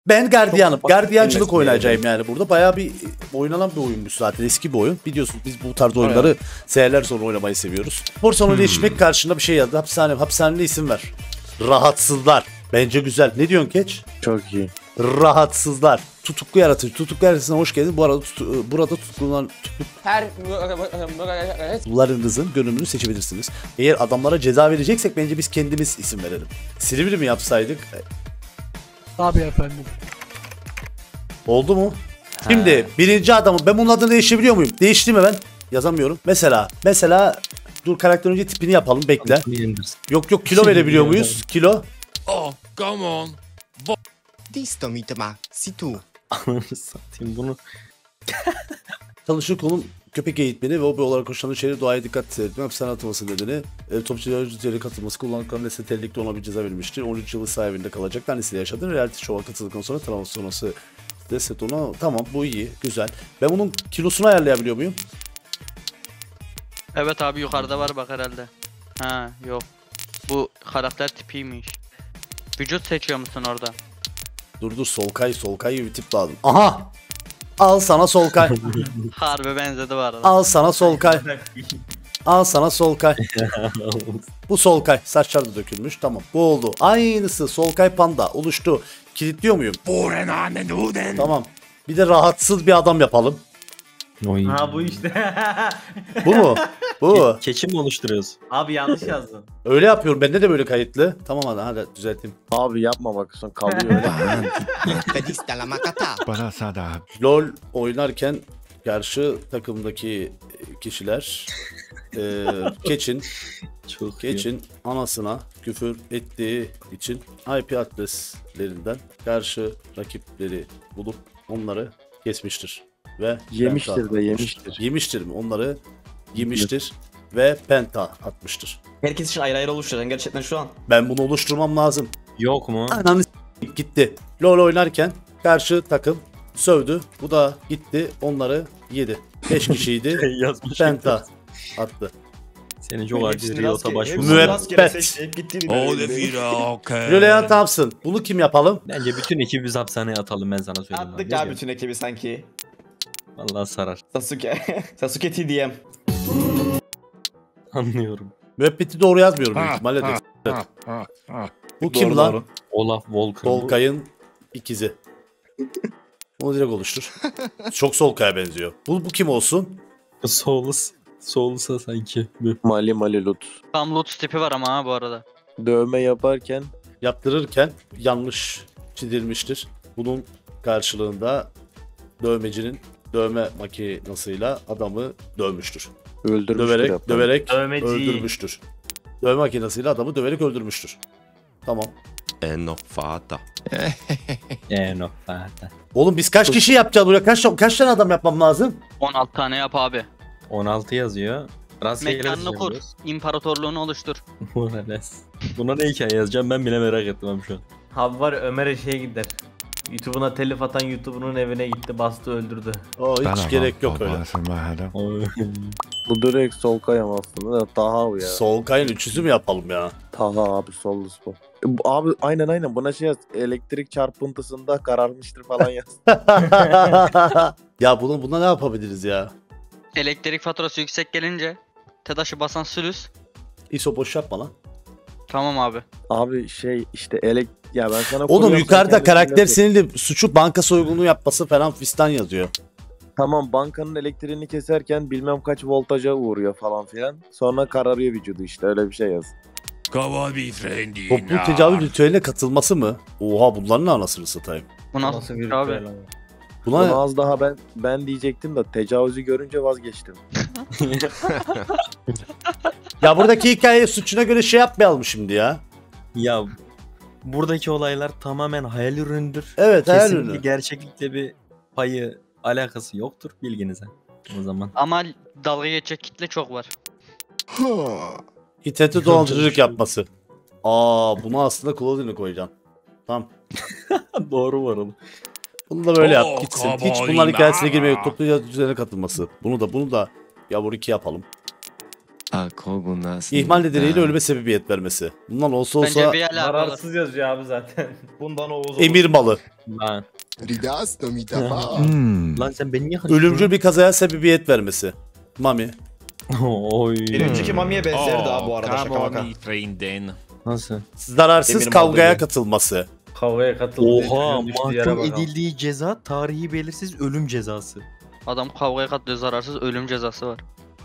Ben gardiyanım. Çok Gardiyancılık basit oynayacağım yani burada. Bayağı bir oynanan bir oyunmuş zaten. Eski bir oyun. Biliyorsunuz biz bu tarz oyunları seneler sonra oynamayı seviyoruz. Spor salonu değişmek karşında bir şey yazdı. Hapishane. Hapishaneli isim ver. Rahatsızlar. Bence güzel. Ne diyorsun Keç? Çok iyi. Rahatsızlar. Tutuklu yaratıcı. Tutuklu yaratıcısına hoş geldin. Burada tutuklularınızın gönlünü seçebilirsiniz. Eğer adamlara ceza vereceksek bence biz kendimiz isim verelim. Silivri mi yapsaydık? Tabii efendim. Oldu mu? Şimdi birinci adamı ben bunun adını değiştirebiliyor muyum? Değiştireyim mi ben? Yazamıyorum. Mesela dur karakter önce tipini yapalım bekle. Yok kilo verebiliyor muyuz? Kilo. Oh, come on. Disto mitma, si tu. Ananı satayım bunu. Çalışır konum köpek eğitmeni ve hobi olarak hoşlanan şeylere doğaya dikkat etme hapishane atılması nedeni topçuların üzerine katılması kullanılan nesne tehlikeli ona bir ceza verilmiştir. 13 yılı sahibinde kalacak. Annesiyle yaşadı. Reality show'a katıldıktan sonra travma sonrası set ona tamam bu iyi güzel. Ben bunun kilosunu ayarlayabiliyor muyum? Evet abi yukarıda var bak herhalde. Ha yok. Bu karakter tipiymiş. Vücut seçiyor musun orada? Dur Solkay gibi bir tip lazım. Aha! Al sana Solkay. Harbi benzedi bu arada. Al sana Solkay. Al sana Solkay. Bu Solkay. Saçlar da dökülmüş. Tamam. Bu oldu. Aynısı Solkay Panda. Oluştu. Kilitliyor muyum? Tamam. Bir de rahatsız bir adam yapalım. Oy. Ha bu işte. Bu mu? Bu. Keçi mi oluşturuyoruz? Abi yanlış yazdın. Öyle yapıyorum. Bende de böyle kayıtlı. Tamam hadi düzelteyim. Abi yapma bak son kalıyor öyle. Pedista la macata. LOL oynarken karşı takımdaki kişiler Keç'in anasına küfür ettiği için IP adreslerinden karşı rakipleri bulup onları kesmiştir. Ve yemiştir mi? Onları yemiştir ve penta atmıştır. Herkes için ayrı ayrı oluşturacaksın gerçekten şu an. Ben bunu oluşturmam lazım. Yok mu? Ananı gitti. LOL oynarken karşı takım sövdü. Bu da gitti onları yedi. 5 kişiydi. Yazmış. Penta attı. Senin çok acil Riot'a başvurman. Müebbet. Oh, the vida, okay. Julian Thompson. Bunu kim yapalım? Bence bütün ekibi biz hapishaneye atalım ben sana söyleyeyim. Attık ya bütün ekibi sanki. Vallahi sarar. Sasuke. Sasuke TDM. Anlıyorum. Müebbeti doğru yazmıyorum büyük ihtimalle de. Bu kim lan? Doğru. Olaf Volkan. Solkay'ın ikizi. Onu direkt oluştur. Çok Solkay'a benziyor. Bu kim olsun? Soğulusa sanki. Mali Lut. Tam loot tipi var ama ha bu arada. Dövme yaparken Yaptırırken yanlış çizilmiştir. Bunun karşılığında dövmecinin dövme makinasıyla adamı dövmüştür. öldürmüştür. Döverek Dövmeci. öldürmüştür. Dövme makinasıyla adamı döverek öldürmüştür. Tamam. Enoffata. No fata. Oğlum biz kaç kişi yapacağız buraya? Kaç tane adam yapmam lazım? 16 tane yap abi. 16 yazıyor. Rastgele Mekanını kur. İmparatorluğunu oluştur. Buna ne hikaye yazacağım ben bile merak ettim abi şu an. Abi var Ömer'e şey gider. YouTube'una telif atan YouTuber'ın evine gitti bastı öldürdü. Hiç gerek yok öyle. Bu direkt Solkay ama aslında da Taha bu ya. Solkay'ın üçüzü mü yapalım ya? Taha abi sollu spor. Abi aynen buna şey yaz. Elektrik çarpıntısında kararmıştır falan yaz. Ya buna ne yapabiliriz ya? Elektrik faturası yüksek gelince TEDAŞ'ı basan sülüs. İso boş yapma lan. Tamam abi. Abi şey işte ya ben sana Oğlum kuruyorum, yukarıda sen kendin karakter yazıyorsun. senin de suçu banka soygunu yapması falan fistan yazıyor. Tamam bankanın elektriğini keserken bilmem kaç voltaja uğruyor falan filan. Sonra kararıyor vücudu işte öyle bir şey yaz. Come on, be friendly. Toplu tecavüz ritüeline katılması mı? Oha bunların ne anasını satayım. Bu nasıl bir abi? ritüel ama. Buna Bunu az daha ben diyecektim de tecavüzü görünce vazgeçtim. ya buradaki hikaye suçuna göre şey yapmayalım şimdi ya. Ya buradaki olaylar tamamen hayal ürünüdür. Evet hayal Kesinlikle ürünü. gerçeklikle bir payı alakası yoktur bilginize. O zaman. Ama dalga geçecek kitle çok var. İnternette dolandırıcılık yapması. Bunu aslında Claudine'e koyacaksın. Tamam. Doğru var oğlum. Bunu da böyle yap Oh, gitsin. come Hiç on, bunların hikayesine ya. girmeyip toplu tecavüz düzenine katılması. Bunu da yavru 2 yapalım. İhmal nedeniyle ölüme sebebiyet vermesi. Bundan olsa Bence bir olsa yer abi olur. Zararsız yazıyor abi zaten. Bundan Oğuz olur. emir malı. Lan. Ridasto mitama. Lan sen beni niye karıştırdın? Ölümcül bir kazaya sebebiyet vermesi. Mami. Oy. Bir önceki Mami'ye benzerdi ha bu arada, come şaka on, maka. my friend. Nasıl? Zararsız Eminim kavgaya aldığı. katılması. Kavgaya katıldı. Oha, Düştüğü yere mahkum bakalım. edildiği ceza tarihi belirsiz ölüm cezası. Adam kavgaya katlıyor, zararsız ölüm cezası var.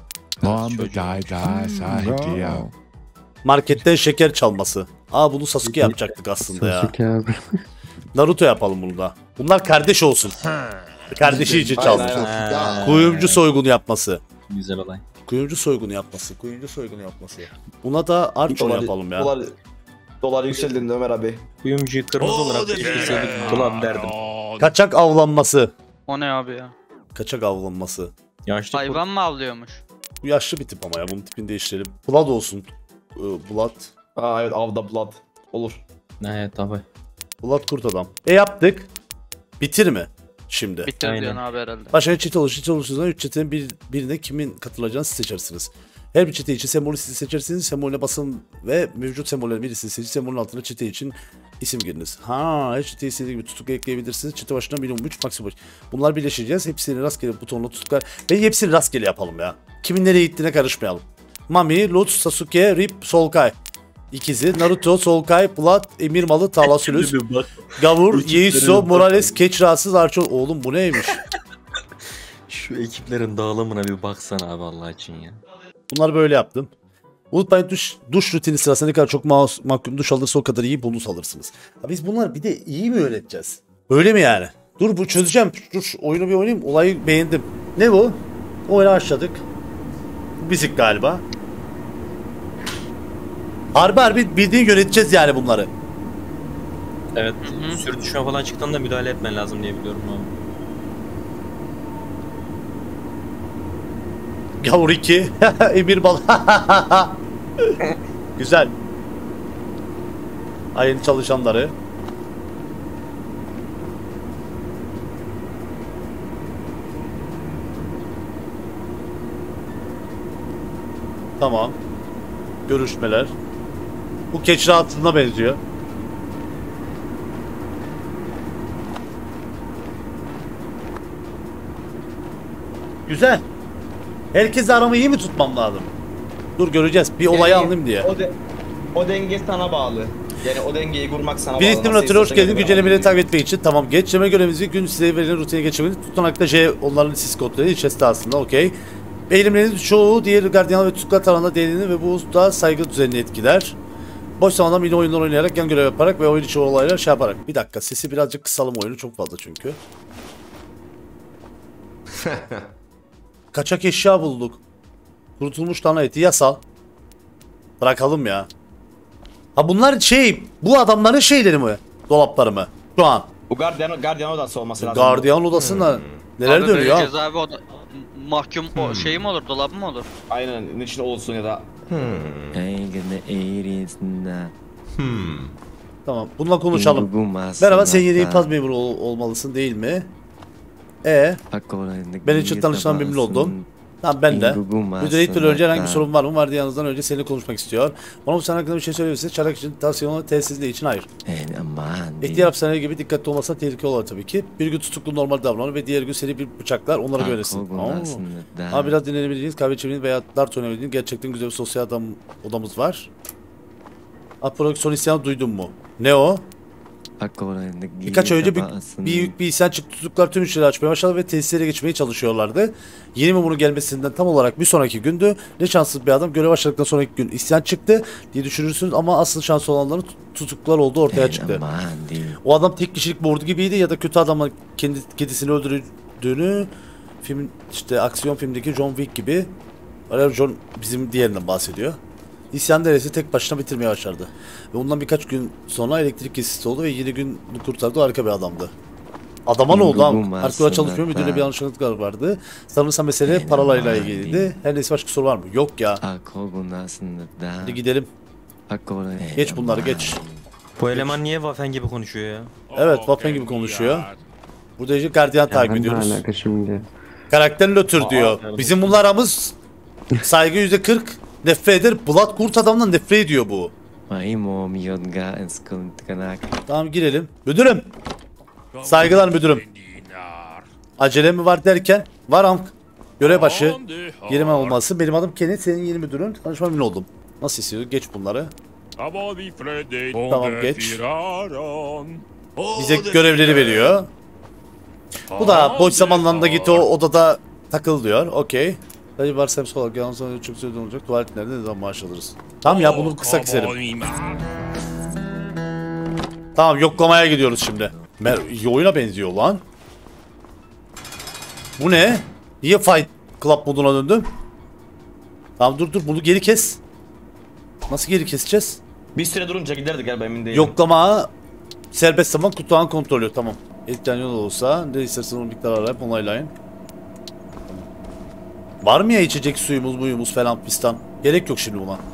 Marketten şeker çalması. Aa bunu Sasuke yapacaktık aslında ya. Naruto yapalım bunu da. Bunlar kardeş olsun. Kardeşi için çalmış. Ha. Kuyumcu soygunu yapması. Güzel olay. Kuyumcu soygunu yapması. Kuyumcu soygunu yapması. Buna da Archon yapalım ya. Dolar yükseldiğinde Ömer abi. Kuyumcuyu kırmızı olarak kesinlikle dolan derdim. Kaçak avlanması. O ne abi ya? Kaçak avlanması. Yaşlı Hayvan mı avlıyormuş? Bu yaşlı bir tip ama ya. Bunun tipini değiştirelim. Blood olsun. Blood. Aa evet, avda blood. Olur. Evet tabi. Blood kurt adam. Yaptık. Bitir mi? Şimdi. Bitir Aynen. diyorsun abi herhalde. Başka çete olur. Çete olursunuz. 3 çetenin birine kimin katılacağını siz seçersiniz. Her bir çete için sembolü siz seçersiniz. Sembolüne basın ve mevcut sembollerin birisini seçin. Sembolün altına çete için isim giriniz. Her çeteye istediği gibi tutuk ekleyebilirsiniz. Çete başına minimum 3 maksimum 3. Bunlar birleşeceğiz. Hepsini rastgele butonla tutuklar. Ve hepsini rastgele yapalım ya. Kimin nereye gittiğine karışmayalım. Mami, Lutz, Sasuke, Rip, Solkay. İkizi Naruto, Solkay, Blood, Emir Malı, Talasülüs, Gavur, Yeiso, Morales, Keç Rahatsız, Archon. Oğlum bu neymiş? Şu ekiplerin dağılımına bir baksana abi Allah için ya. Bunları böyle yaptım. Unutmayın duş rutini sırasında ne kadar çok mahkum duş alırsa o kadar iyi bonus alırsınız. Ya biz bunları bir de iyi mi öğreteceğiz? Öyle mi yani? Dur bu çözeceğim. Dur oyunu bir oynayayım. Olayı beğendim. Ne bu? Oyunu başladık. Bizik galiba. Harbi bildiğin yöneteceğiz yani bunları. Evet. Sürtüşme falan çıktığında müdahale etmen lazım diye biliyorum abi. Gavur 2. Emir Bal. Güzel. Ayın çalışanları. Tamam. Görüşmeler. Bu keçi rahatsızlığına benziyor. Güzel. Herkesle aramı iyi mi tutmam lazım? Dur göreceğiz. Bir olayı anlayayım diye. O denge sana bağlı. Yani o dengeyi kurmak sana bağlı. Bir Nasıl simülatörü hoş istersen geldin. öyle Güncellemeleri bağlı. takip etmek için. Tamam. Geçleme görevimizi gün size verilen rutine geçirmeniz. Tutanakta onların sis kodları içerisinde aslında. Okey. Eğilimleriniz çoğu diğer gardiyan ve tutuklar tarafından değerini ve bu da saygı düzenini etkiler. Boş zamanda mini oyunlar oynayarak, yan görev yaparak ve oyun içi olaylar yaparak. Bir dakika sesi birazcık kısalım, oyunu çok fazla çünkü. Kaçak eşya bulduk. Kurutulmuş dana eti yasal. Bırakalım ya. Ha bunlar bu adamların şeyleri mi? Dolapları mı? Şu an. Bu gardiyan odası olması lazım. Gardiyan odasında neler Abi böyle dönüyor? cezaevi mahkum o şey mi olur, dolabı mı olur? Aynen, ne için olsun ya da. Tamam bununla konuşalım. Merhaba sen yeni infaz memuru olmalısın değil mi? Ben için tanıştığım memnun oldum. Tamam ben de. Müdüre gitmeden önce herhangi bir sorun var mı? Vardiyanızdan önce seninle konuşmak istiyor. Bana bu sana hakkında bir şey söyleyebilirsiniz. Çarak için, tansiyonu, tesisliği için hayır. İhtiyar hapishaneleri gibi dikkatli olmazsan tehlike olur tabii ki. Bir gün tutuklu normal davranır ve diğer gün seni bir bıçaklar onlara böylesin. Ama biraz dinlenebildiğiniz, kahve içebildiğiniz veya dart oynayabildiğiniz gerçekten güzel bir sosyal odamız var. Prodüksiyon isyanı duydun mu? Ne o? Birkaç ay önce büyük bir isyan çıktı. Tutuklar tüm işleri açmaya başladı ve tesislere geçmeye çalışıyorlardı. Yeni memurun gelmesinden tam olarak bir sonraki gündü. Ne şanssız bir adam. Görev başladıktan sonraki gün isyan çıktı diye düşünürsünüz ama asıl şanslı olanların tutuklar olduğu ortaya çıktı. O adam tek kişilik bir ordu gibiydi ya da kötü adamla kedisini öldürdüğünü aksiyon filmdeki John Wick gibi. John bizim diğerinden bahsediyor. İsyan deresi tek başına bitirmeye başardı. Ve ondan birkaç gün sonra elektrik kesintisi oldu ve yeni gün kurtardı. Harika bir adamdı. Adama ne oldu abi? Arkadaşlar çalışmıyor. Müdürle bir yanlışlıklar vardı. Sanırsam mesele paralarla ilgiliydi. Her neyse başka soru var mı? Yok ya. Hadi gidelim. Geç bunları geç. Bu eleman niye Waffen gibi konuşuyor ya? Evet Waffen gibi konuşuyor. Burada işte gardiyan takip ediyoruz. Karakterin lötür diyor. Bizim bunlar aramız saygı %40. Nefret eder. Blood kurt adamdan nefret ediyor bu. Tamam girelim. Müdürüm. Saygılar müdürüm. Acele mi var derken varam. Görev başı. Yerim olması. Benim adım Kenneth. Senin yeni müdürün. Tanışma memnun oldum. Nasıl istiyor? Geç bunları. Tamam geç. Bize görevleri veriyor. Bu da boş zamanlarında git o odada takıl diyor. Okey. Dayı varsayım solak. Yalnız sonra çok süre olacak. Tuvalet nerede? Ne zaman maaş alırız? Tamam ya bunu kısa keselim. Tamam yoklamaya gidiyoruz şimdi. Oyuna benziyor lan. Bu ne? Niye Fight Club moduna döndüm? Tamam dur bunu geri kes. Nasıl geri keseceğiz? Bir süre durunca giderdik galiba, emin değilim. Yoklama, serbest zaman, kutuğun kontrolü. Tamam. Etkiden yol olursa ne istersen o miktarı arayıp onaylayın. Var mı ya içecek suyumuz muyumuz falan pistan? Gerek yok şimdi buna.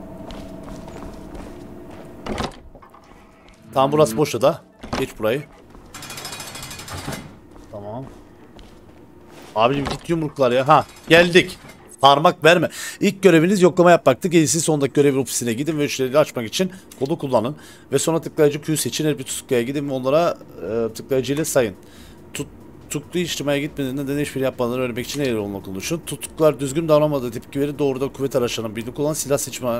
Tamam burası boş da. Geç burayı. Tamam. Abicim git yumruklar ya. Ha geldik. Parmak verme. İlk göreviniz yoklama yapmaktı. Gerisi sondaki görev ofisine gidin ve müşterileri açmak için kodu kullanın. Ve sonra tıklayıcı Q seçin. Her bir tutukluya gidin ve onlara tıklayıcı ile sayın. Tutuklu işlemeye gitmediğinde neden hiçbir yapmadan öğrenmek için eğer olmak konuşun. Tutuklular düzgün davranmadığı tepki verir. Doğrudan kuvvet araçlarının birini kullan. Silah seçme.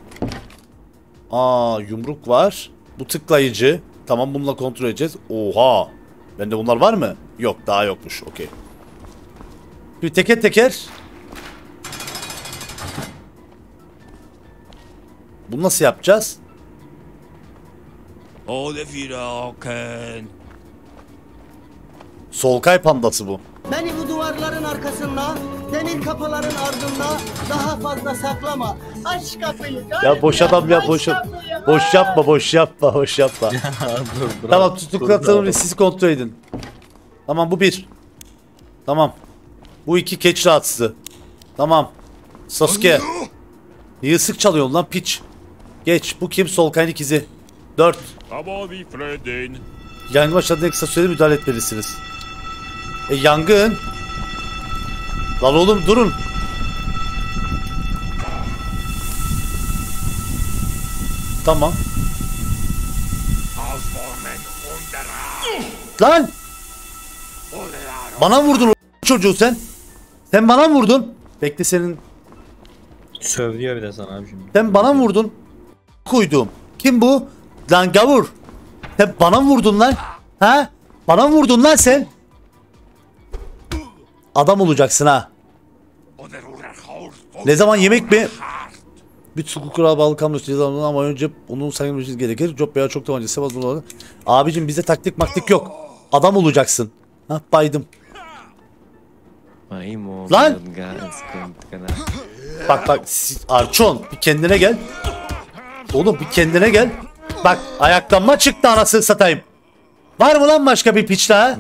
Yumruk var. Bu tıklayıcı. Tamam bununla kontrol edeceğiz. Oha. Bende bunlar var mı? Yok daha yokmuş. Okey. Bir teker teker. Bunu nasıl yapacağız? Solkay pandası bu. Beni bu duvarların arkasında, demir kapıların ardında daha fazla saklama. Aç kapıyı. Ya boş adam ya boş yapma. Dur. Tamam tutuklatalım ve sizi kontrol edin. Tamam bu bir. Tamam. Bu iki keç rahatsızı. Tamam. Sasuke. Niye sık çalıyorsun lan piç? Geç. Bu kim? Solkay'ın ikizi. 4. Yangın başladığında kısa sürede müdahale etmelisiniz. Yangın. Lan oğlum durun. Tamam. Lan! Bana vurdun o çocuğu sen. Sen bana vurdun. Bekle senin. Sövüyor bir de sana abi şimdi. Sen bana vurdun. Koydum. Kim bu? Lan gavur. Sen bana vurdun lan. Ha? Bana vurdun lan sen. Adam olacaksın ha. Ne zaman yemek mi? Bir tutuklu kural bağlı kalmış ama önce onun sayılmışız gerekir. Job veya çok tabancası var. Abicim bize taktik maktik yok. Adam olacaksın. Ha baydım. Lan! Bak Arçon bir kendine gel. Oğlum bir kendine gel. Bak ayaklanma çıktı anasını satayım. Var mı lan başka bir piç daha?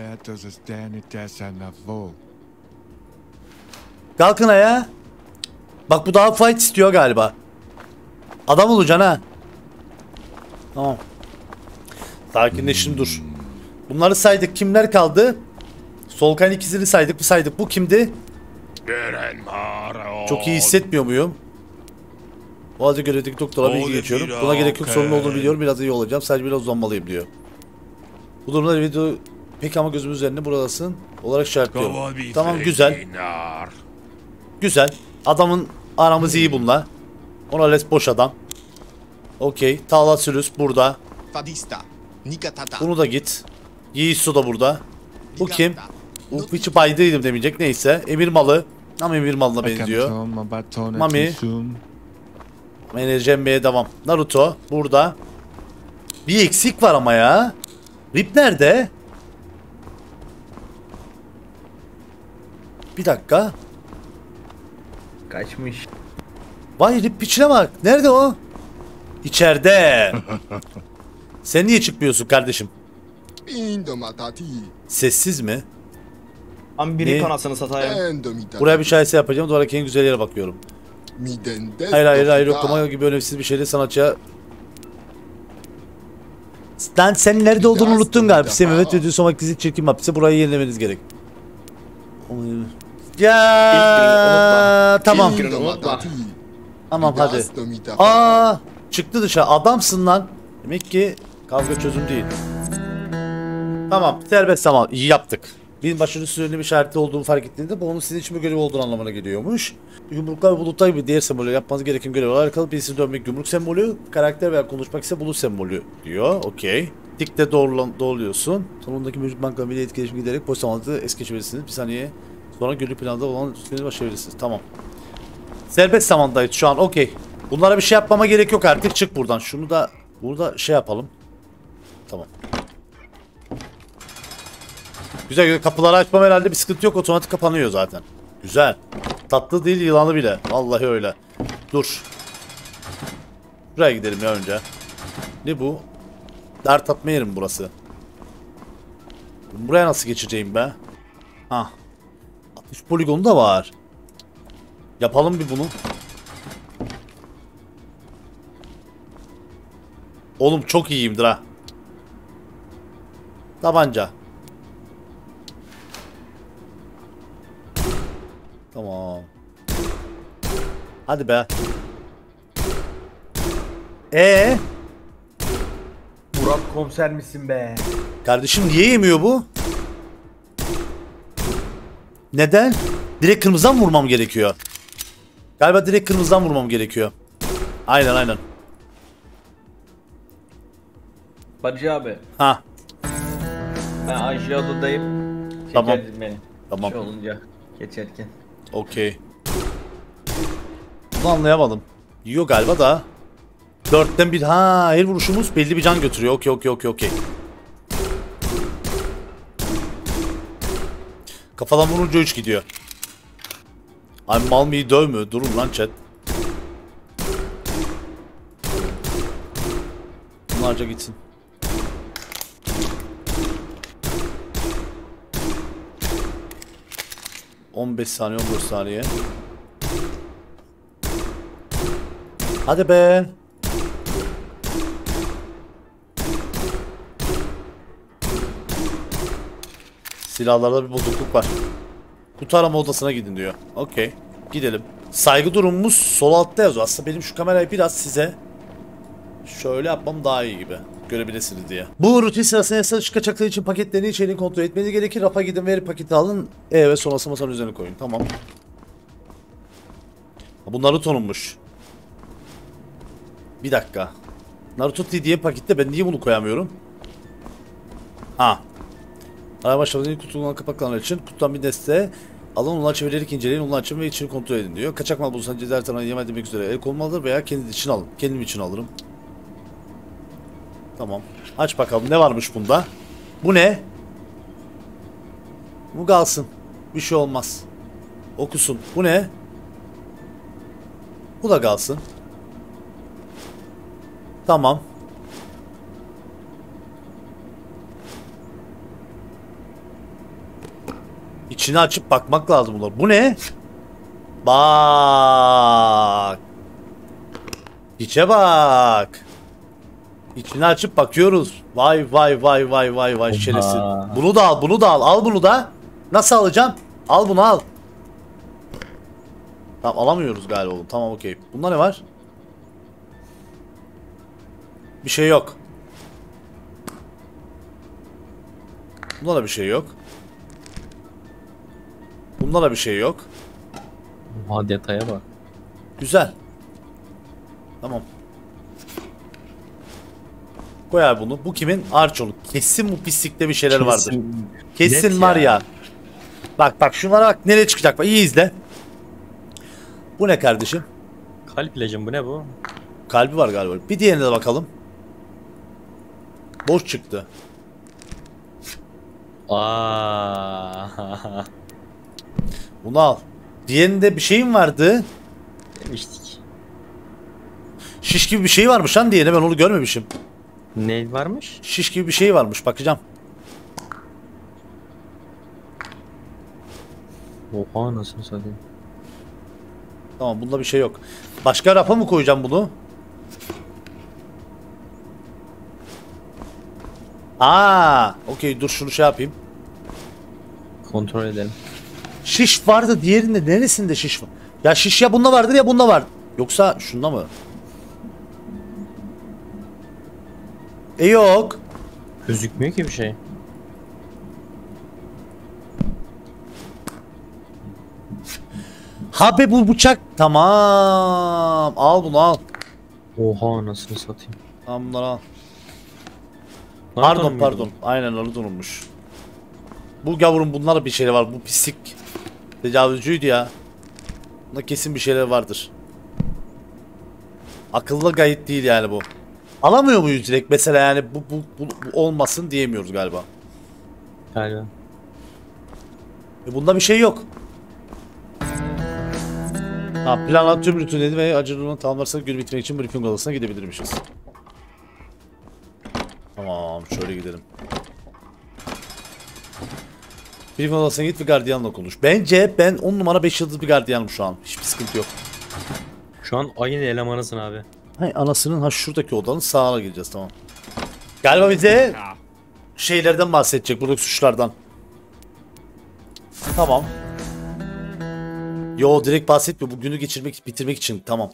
Kalkın ayağa. Bak bu daha fight istiyor galiba. Adam olacaksın ha. Tamam. Sakinleşin dur. Bunları saydık. Kimler kaldı? Solkay'ın ikisini saydık. Bu saydık. Bu kimdi? Çok iyi hissetmiyor muyum? O halde görevdeki doktora bilgi geçiyorum. Buna gerek yok, sorun olduğunu biliyorum. Biraz iyi olacağım. Sadece biraz uzanmalıyım diyor. Bu durumda video pek ama gözümüz üzerinde buradasın olarak işaretliyorum. Tamam güzel. Güzel. Adamın aramız iyi bununla. Ona les boş adam. Okey. Tala Sürüs burada. Bunu da git. Yiğisu da burada. Bu kim? Bu hiç baydıydım demeyecek. Neyse. Emir Malı. Ama Emir Malı'na benziyor. Mami. Menajer devam. Naruto burada. Bir eksik var ama ya. Rip nerede? Bir dakika. Kaçmış. Vay Rip piçine bak. Nerede o? İçeride. Sen niye çıkmıyorsun kardeşim? Sessiz mi? Ama biri anasını satayım. Buraya bir şahese yapacağım. Sonra en güzel yere bakıyorum. Hayır yoklama gibi önemsiz bir şeyle sanatçıya. Lan sen nerede olduğunu unuttun galiba. Evet video sonraki dizi çirkin mapse burayı yenilemeniz gerek. Ya tamam. Tamam hadi. Çıktı dışarı. Adamsın lan. Demek ki kavga çözüm değil. Tamam, serbest zaman iyi yaptık. Bir başarı süreli bir işareti olduğunu fark ettiğinde bu onun sizin için bir görev olduğunu anlamına geliyormuş. Yumruklar ve bulutlar gibi diğer sembolü yapmanız gereken görevler alakalı birisi dönmek yumruk sembolü, karakter veya konuşmak ise bulut sembolü diyor. Okey. Dikte doğruluyorsun. Sonundaki mevcut banka bile etkileşim giderek boş zamanda es geçebilirsiniz. Bir saniye sonra günlük planda olan üstüne başlayabilirsiniz. Tamam. Serbest zamandayız şu an. Okey. Bunlara bir şey yapmama gerek yok artık. Çık buradan. Şunu da burada şey yapalım. Tamam. Güzel güzel. Kapıları açmam herhalde bir sıkıntı yok. Otomatik kapanıyor zaten. Güzel. Tatlı değil yılanı bile. Vallahi öyle. Dur. Buraya gidelim ya önce. Ne bu? Dert atma yerim burası. Buraya nasıl geçeceğim be? Ha. 60 poligonu da var. Yapalım bir bunu. Oğlum çok iyiyimdir ha. Tabanca. Tamam. Hadi be. Murat komiser misin be? Kardeşim niye yemiyor bu? Neden? Direkt kırmızıdan vurmam gerekiyor. Galiba direkt kırmızıdan vurmam gerekiyor. Aynen. Bacı abi. Ha. Ben Aşağıda'dayım. Tamam. Çekerdin beni. Tamam. Şey olunca geçerken. Okey. Bunu anlayamadım. Yiyor galiba da. 4'ten 1. Ha, her vuruşumuz belli bir can götürüyor. Okey. Kafadan vurunca 3 gidiyor. Ay mal mıyı dövmüyor. Durun lan chat. Bunlarca gitsin. ...15 saniye 14 saniye. Hadi be. Silahlarda bir bozukluk var. Kutu arama odasına gidin diyor. Okey. Gidelim. Saygı durumumuz sol altta yazıyor. Aslında benim şu kamerayı biraz size şöyle yapmam daha iyi gibi. Görebilirsiniz diye. Bu rutin sırasında satış kaçakları için paketlerini içeriğini kontrol etmeniz gerekir. Rafa gidin ve paketi alın. Ve sonrasında masanın üzerine koyun. Tamam. Bu Naruto'nunmuş. Bir dakika. Naruto diye pakette ben niye bunu koyamıyorum? Ha. Araya başlamadığınız kutudan kapaklananlar için kutudan bir deste alın, onlar çevirerek inceleyin, onlar açın ve içini kontrol edin diyor. Kaçak mal bulursanız ceza tarafından yem edilmek üzere el konmalıdır veya kendi için alın. Kendim için alırım. Tamam. Aç bakalım ne varmış bunda. Bu ne? Bu kalsın. Bir şey olmaz. Okusun. Bu ne? Bu da kalsın. Tamam. İçini açıp bakmak lazım bunlar. Bu ne? Bak. İçe bak. İçini açıp bakıyoruz. Vay şerefsiz. Bunu da al. Al bunu da. Nasıl alacağım? Al bunu al. Tamam alamıyoruz galiba oğlum. Tamam okey. Bunda ne var? Bir şey yok. Bunda da bir şey yok. Bunda da bir şey yok. Oha detaya bak. Güzel. Tamam. Koy abi bunu. Bu kimin? Arçon'un. Kesin bu pislikte bir şeyler vardır. Kesin Net var ya. ya. Bak şunlara bak nereye çıkacak. Bak iyi izle. Bu ne kardeşim? Kalp ilacım bu ne bu? Kalbi var galiba. Bir diğerine de bakalım. Boş çıktı. Aa. Bunu al. Diğerinde bir şeyim vardı. Demiştik. Şiş gibi bir şey varmış lan diğerine, ben onu görmemişim. Ne varmış? Şiş gibi bir şey varmış, bakacağım. Oha nasıl satayım? Tamam bunda bir şey yok. Başka rafa mı koyacağım bunu? Okey dur şunu şey yapayım. Kontrol edelim. Şiş vardı diğerinde, neresinde şiş var? Ya şiş ya bunda vardır ya bunda var. Yoksa şunda mı? Yok. Gözükmüyor ki bir şey. Ha be bu bıçak. Tamam. Al bunu al. Oha anasını satayım. Tamam bunları al. Nereden Pardon bildin? pardon. Aynen Naruto'nunmuş. Bu gavurun bunlara bir şeyler var. Bu pislik tecavüzcüydü ya. Bunda kesin bir şeyler vardır. Akıllı gayet değil yani bu. Alamıyor muyuz direkt mesela yani bu olmasın diyemiyoruz galiba. Galiba. Bunda bir şey yok. Ha, planlanan tüm rutinleri ve acılığını tamamlarsak günü bitirmek için briefing odasına gidebilirmişiz. Tamam şöyle gidelim. Briefing odasına git ve gardiyanla konuş. Bence ben 10 numara 5 yıldız bir gardiyanım şu an. Hiçbir sıkıntı yok. Şu an aynı elemanısın abi. Hay anasının şuradaki odanın sağına gireceğiz tamam. Galiba bize şeylerden bahsedecek buradaki suçlardan. Tamam. Yo direkt bahsetmiyor. Bu günü bitirmek için. Tamam.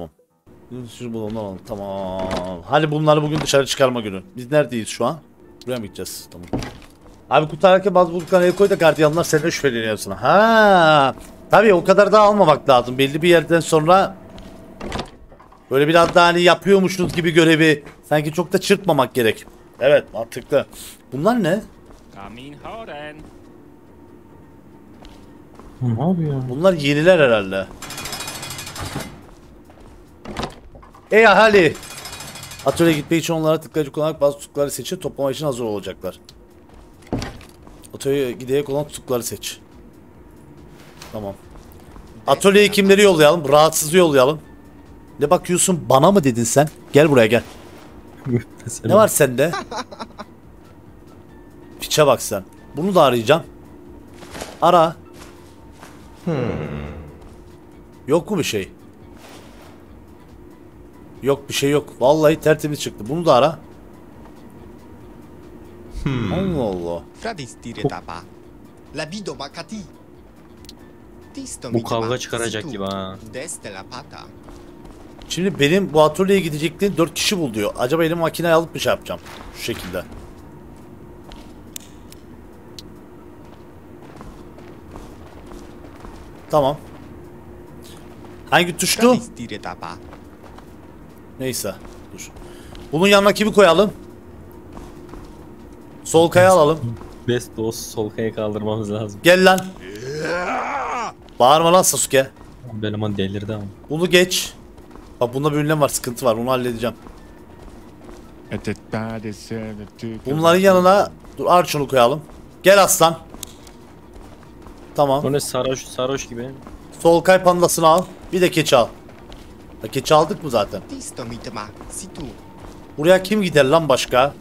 Tamam. Hadi bunları bugün dışarı çıkarma günü. Biz neredeyiz şu an? Buraya mı gideceğiz? Tamam. Abi kurtarırken bazı bulduklarına el koy da gardiyanlar senden şüpheleniyor sana. Ha. Tabii o kadar da almamak lazım. Belli bir yerden sonra böyle biraz daha hani yapıyormuşuz gibi görevi sanki çok da çırpmamak gerek. Evet mantıklı. Bunlar ne? Ne yapıyor? Bunlar yeniler herhalde. Ey ahali! Atölyeye gitmek için onlara tıklayıcı kullanarak bazı tutukları seçin, toplama için hazır olacaklar. Atölyeye gidecek olan tutukları seç. Tamam. Atölyeye kimleri yollayalım? Rahatsızı yollayalım. Ne bakıyorsun? Bana mı dedin sen? Gel buraya gel. Ne var sende? Piçe bak sen. Bunu da arayacağım. Ara. Yok mu bir şey? Yok bir şey yok. Vallahi tertemiz çıktı. Bunu da ara. Allah Allah. Bu kavga çıkaracak gibi ha. Şimdi benim bu atölyeye gidecekliğim 4 kişi bul diyor. Acaba elim makineyi alıp bir şey yapacağım. Şu şekilde. Tamam. Hangi tuştu? Neyse. Dur. Bunun yanına kimi koyalım? Sol kaya alalım. Best dost sol kaya kaldırmamız lazım. Gel lan. Bağırma lan Sasuke. Benim o delirdi ama. Bunu geç. Bak bunda bir ünlem var, sıkıntı var. Onu halledeceğim. Bunların yanına dur Archon'u koyalım. Gel aslan. Tamam. O ne sarhoş gibi. Sol kay pandasını al. Bir de keçi al. Ya, keçi aldık mı zaten? Buraya kim gider lan başka?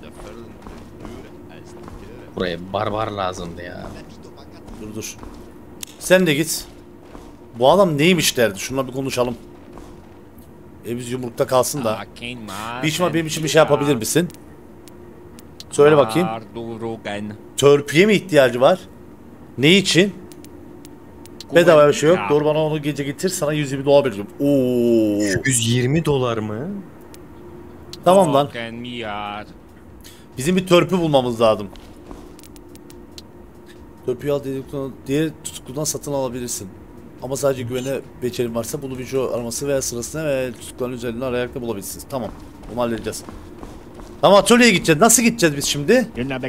Buraya barbar lazımdı ya. Dur. Sen de git. Bu adam neymiş derdi. Şununla bir konuşalım. Biz yumrukta kalsın da. Bişma benim için bir şey yapabilir misin? Söyle bakayım. Törpüye mi ihtiyacı var? Ne için? Bedava bir şey yok. Doğru bana onu gece getir. Sana 120 dolar vereceğim. Oo. 120 dolar mı? Tamam lan. Bizim bir törpü bulmamız lazım. Törpüyü al diğer tutukludan satın alabilirsin. Ama sadece güvene becerim varsa bunu video araması veya sırasına ve tutukların üzerinde arayarak da bulabilirsiniz. Tamam. Bunu halledeceğiz. Tamam atölyeye gideceğiz. Nasıl gideceğiz biz şimdi?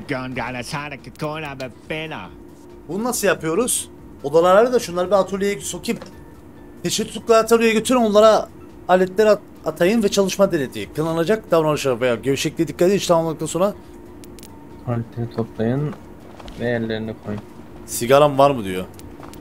Bunu nasıl yapıyoruz? Odaları da şunları bir atölyeye sokayım. Peşi tutukları atölyeye götürün onlara aletler atayın ve çalışma denetleyin. Kınanacak davranışlar veya gevşekliğe dikkat edin. İş tamamladıktan sonra Aletleri toplayın ve yerlerine koyun. sigaram var mı diyor.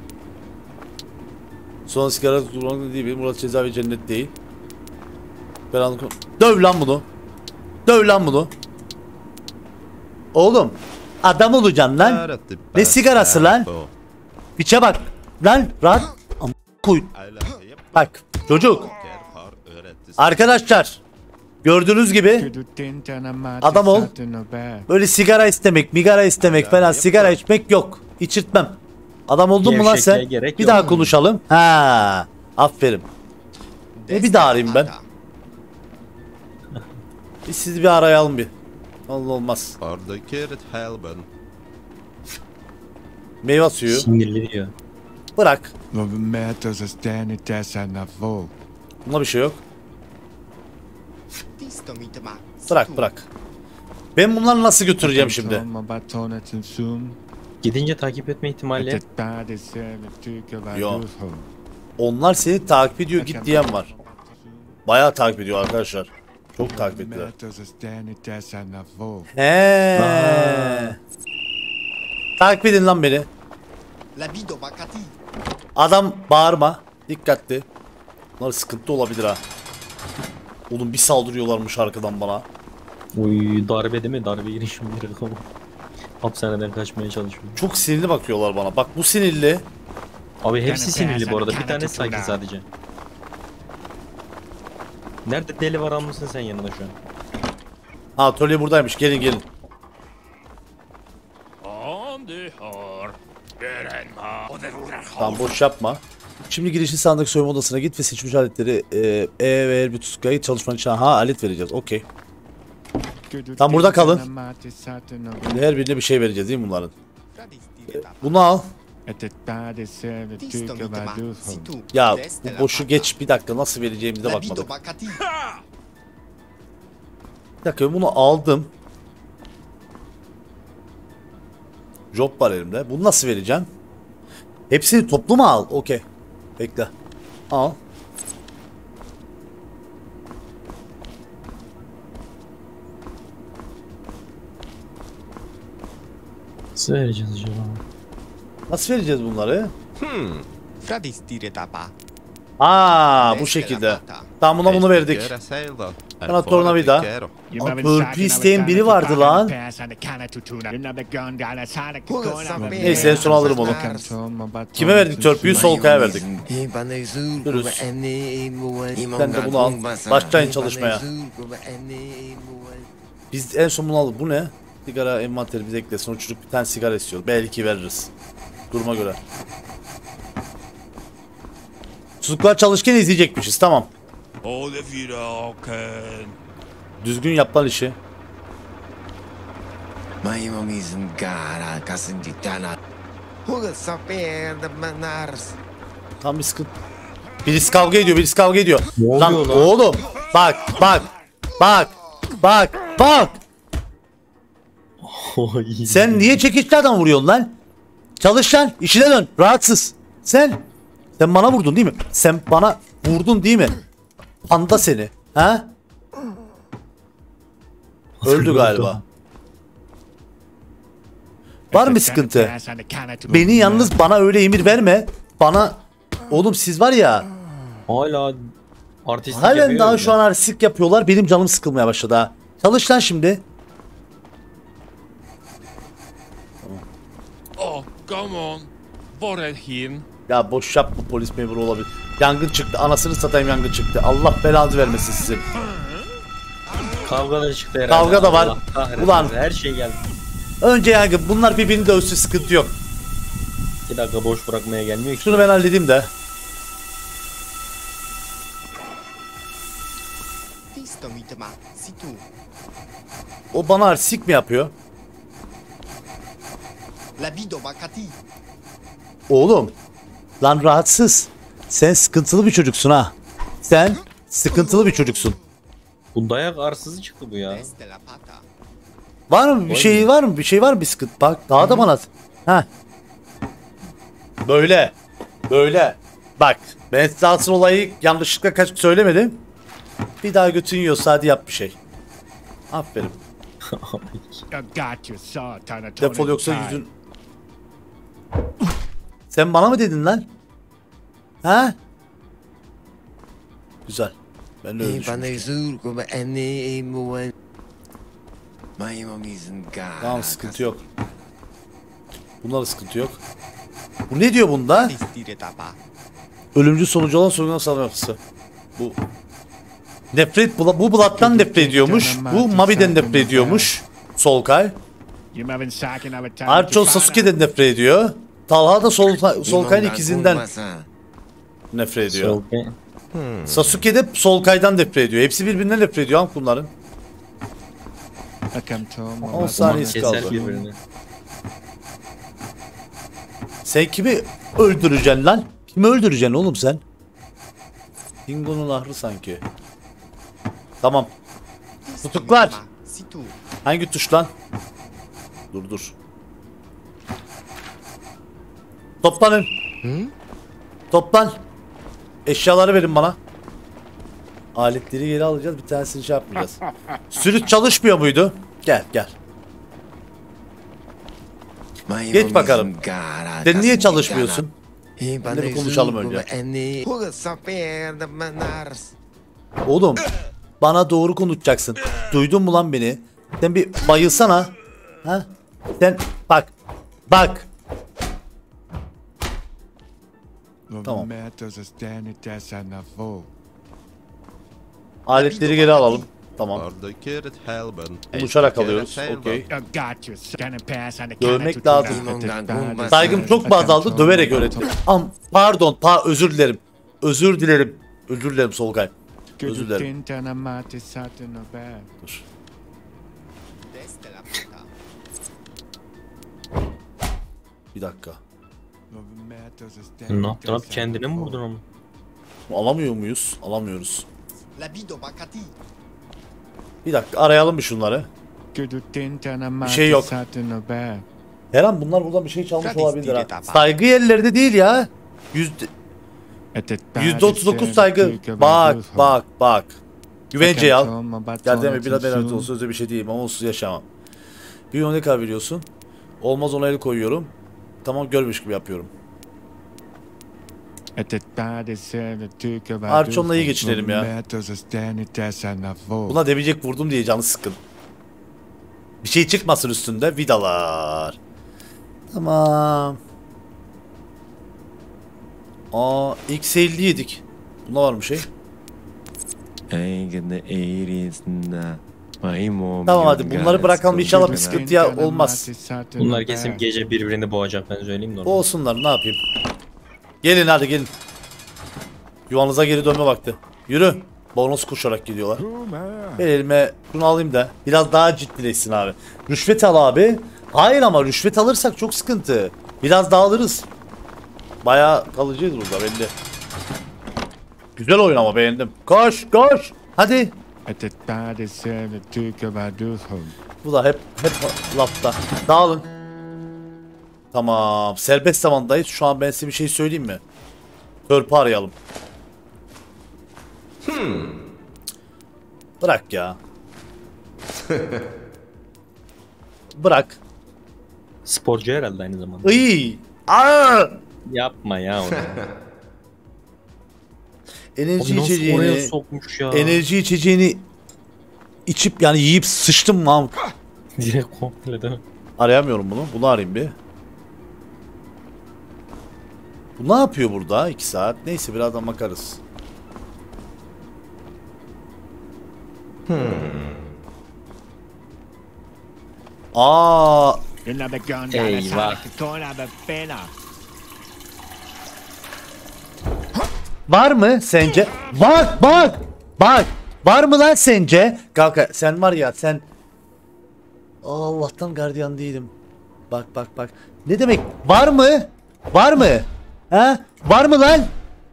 Sonra sigara kullanmak değil. Murat cezaevi cennet değil. Ben anladım. Döv lan bunu. Döv lan bunu. Oğlum. Adam olacaksın lan. Ne sigarası lan? Piçe bak. Lan rahat. Koy. Bak çocuk. Arkadaşlar. Gördüğünüz gibi. Adam ol. Böyle sigara istemek, migara istemek falan sigara içmek yok. İçirtmem. Adam oldun mu lan sen? Bir daha konuşalım. Ha, aferin. Bir daha arayayım ben. Biz sizi bir arayalım bir. Allah olmaz. Meyve suyu. Sinirli diyor. Bırak. Bırak. Bunda bir şey yok. Bırak. Ben bunları nasıl götüreceğim şimdi? Gidince takip etme ihtimali. Yok. Onlar seni takip ediyor git diyen var. Bayağı takip ediyor arkadaşlar. Çok takip ettiler. He. Takip edin lan beni. Adam bağırma. Dikkatli. Bunlar sıkıntı olabilir ha. Oğlum bir saldırıyorlarmış arkadan bana. Uy darbe değil mi? Darbe girişimleri. Hapishaneden kaçmaya çalışıyor. Çok sinirli bakıyorlar bana. Bak bu sinirli. Abi hepsi sinirli bu arada. Bir tane sakin sadece. Nerede deli var almışsın sen yanına şu an? Ha atölye buradaymış. Gelin gelin. Tamam boş yapma. Şimdi girişli sandaki soyunma odasına git ve seçmiş aletleri ve bir tutkayı çalışman için alet vereceğiz. Okey. Tam burada kalın. Her birine bir şey vereceğiz değil mi bunların? Bunu al. Ya bu boşu geç bir dakika nasıl vereceğimize bakmadık. Bir dakika bunu aldım. Job var elimde. Bunu nasıl vereceğim? Hepsini toplu mu al? Okey. Bekle. Al. Nasıl vereceğiz acaba? Nasıl vereceğiz bunları? Aa Bu şekilde. Tamam buna bunu verdik. Kanat tornavida. Törpü isteyen biri vardı lan. Neyse en son alırım onu. Kime verdik törpüyü? Solkay'a verdik. Dürüst. Sen de bunu al. Başlayın çalışmaya. Biz en son bunu aldık. Bu ne? Sigara envanteri bize eklesin. O çocuk bir tane sigara istiyor. Belki veririz. Duruma göre. Çocuklar çalışırken izleyecekmişiz. Tamam. Düzgün yap lan işi. Tam bir sıkıntı. Birisi kavga ediyor. Birisi kavga ediyor. Lan oğlum. Bak. Sen niye çekiçlerden vuruyorsun lan? Çalış lan. İşine dön. Rahatsız. Sen bana vurdun değil mi? Sen bana vurdun değil mi? Panda seni. Ha? Öldü galiba. Var mı sıkıntı? Beni yalnız bana öyle emir verme. Bana oğlum siz var ya. Hala artistlik Halen daha şu an artistlik yapıyorlar. Benim canım sıkılmaya başladı ha. Çalış lan şimdi. Oh, come on. Var hin. Ya boş yapma polis memuru olabilir. Yangın çıktı. Anasını satayım yangın çıktı. Allah belanızı vermesin sizin. Kavga da çıktı herhalde. Kavga da var. Ulan. Her şey geldi. Önce yangın. Bunlar birbirini dövsün sıkıntı yok. 2 dakika boş bırakmaya gelmiyor ki. Şunu ben halledeyim de. O bana artistik mi yapıyor? Oğlum. Lan rahatsız. Sen sıkıntılı bir çocuksun ha. Sen sıkıntılı bir çocuksun. Bu dayak arsızı çıktı bu ya. Var mı bir şey var mı? Bir şey var mı bir sıkıntı? Bak daha da bana. Ha. Böyle. Bak ben esasın olayı yanlışlıkla kaç söylemedim. Bir daha götün yiyorsa hadi yap bir şey. Aferin. Defol yoksa yüzün. Sen bana mı dedin lan? Ha? Güzel. Ben de öyle düşünmüştüm. Tamam sıkıntı yok. Bunda sıkıntı yok. Bu ne diyor bunda? Ölümcül sonucu olan sorgulan sağlaması. Bu nefret bu Blood'dan nefret ediyormuş. Bu Mabi'den nefret ediyormuş. Solkay. Archon Sasuke'den nefret ediyor. Talha da Solkay'ın ikizinden nefret ediyor. Sasuke de Solkay'dan nefret ediyor. Hepsi birbirinden nefret ediyor bunların. 10 saniyesi kaldı. Sen kimi öldüreceksin lan? Kimi öldüreceksin oğlum sen? Dingo'nun ahırı sanki. Tamam. Tutuklar. Hangi tuş lan? Dur. Toplanın. Toplan. Eşyaları verin bana. Aletleri geri alacağız. Bir tanesini şey yapmayacağız. Sürüt çalışmıyor muydu? Gel. Geç bakalım. Sen niye çalışmıyorsun? Hadi bir konuşalım önce. Oğlum bana doğru konuşacaksın. Duydun mu lan beni? Sen bir bayılsana. Ha? Sen bak. Tamam. Aletleri geri alalım. Tamam. Konuşarak alıyoruz. Okey. Dövmek lazım. Saygım çok mu azaldı? Döverek öğretti. Pardon. Özür dilerim. Özür dilerim Solkay. Özür dilerim. Dur. Bir dakika. Ne yaptın abi, kendine mi vurdun onu? Alamıyor muyuz? Alamıyoruz. Bir dakika arayalım bir şunları. Bir şey yok. Her an bunlar buradan bir şey çalmış olabilir ha. Saygı yerlerde değil ya. %39 saygı. Bak. Güvenceyi al. Geldiğime biraz beraber olsun, sözde bir şey değil ama onsuz yaşamam. Bir ne kadar veriyorsun? Olmaz, ona el koyuyorum. Tamam, görmüş gibi yapıyorum. Arçon'la iyi geçinelim ya. Buna demeyecek vurdum diye canı sıkkın. Bir şey çıkmasın üstünde. Vidalar. Tamam. X50 yedik. Bunda var mı şey? Tamam hadi bunları bırakalım, inşallah bir sıkıntıya olmaz. Bunlar kesin gece birbirini boğacak, ben söyleyeyim de onu. Olsunlar, ne yapayım. Gelin hadi gelin. Yuvanıza geri dönme vakti. Yürü. Bonus koşarak gidiyorlar. Ben elime bunu alayım da biraz daha ciddileşsin abi. Rüşvet al abi. Hayır ama rüşvet alırsak çok sıkıntı. Biraz daha alırız. Bayağı kalıcıydı burada belli. Güzel oyun ama beğendim. Koş. Hadi. Bu da hep lafta. Dağılın. Tamam. Serbest zamandayız. Şu an ben size bir şey söyleyeyim mi? Törpü arayalım. Bırak ya. Bırak. Sporcu herhalde aynı zamanda. Iy. Aa! Yapma ya onu. Enerji içeceğini içip yani yiyip sıçtım lan. Direkt komple değil mi? Arayamıyorum bunu. Bunu arayayım bir. Bu ne yapıyor burada 2 saat? Neyse birazdan bakarız. Eyvah. Var mı sence? Bak. Var mı lan sence? Kanka sen var ya sen. Allah'tan gardiyan değilim. Bak. Ne demek? Var mı? Ha? Var mı lan?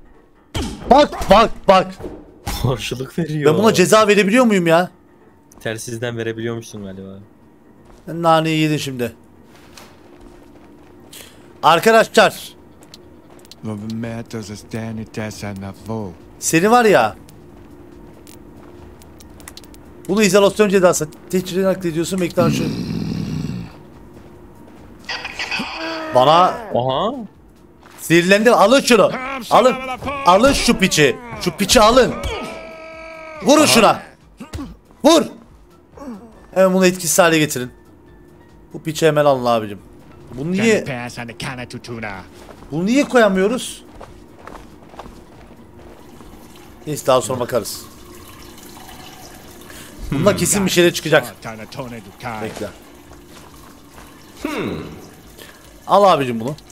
Bak. Karşılık veriyor. Ben buna ceza verebiliyor muyum ya? Telsizden verebiliyormuşsun galiba. Naneyi yedin şimdi. Arkadaşlar. Seni var ya. Bunu izolasyon cezası. Tehcirden naklediyorsun. Bekle şu. Bana. Aha. Sinirlendim. Alın şunu. Alın şu piçi. Şu piçi alın. Vurun şuna. Vur. Hemen bunu etkisiz hale getirin. Bu piçi hemen alın abicim. Bunu niye koyamıyoruz? Neyse daha sonra bakarız. Bunda kesin bir şeyler çıkacak. Bekle. Al abicim bunu.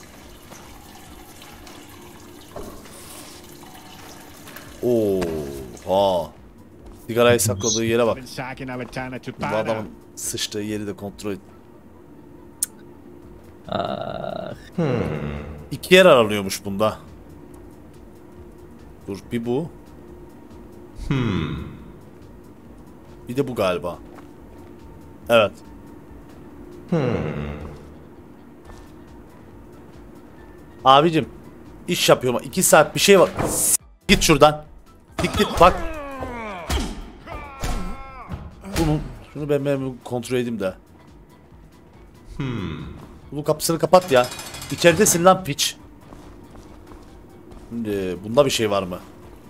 Oha. Sigarayı sakladığı yere bak. Bu adamın sıçtığı yeri de kontrol et. İki yer aranıyormuş bunda. Dur bir bu. Bir de bu galiba. Evet. Abicim iş yapıyorum. 2 saat bir şey var. Git şuradan. Git bak. Şunu ben kontrol edeyim de. Bunun kapısını kapat ya. İçeridesin lan piç. Şimdi bunda bir şey var mı?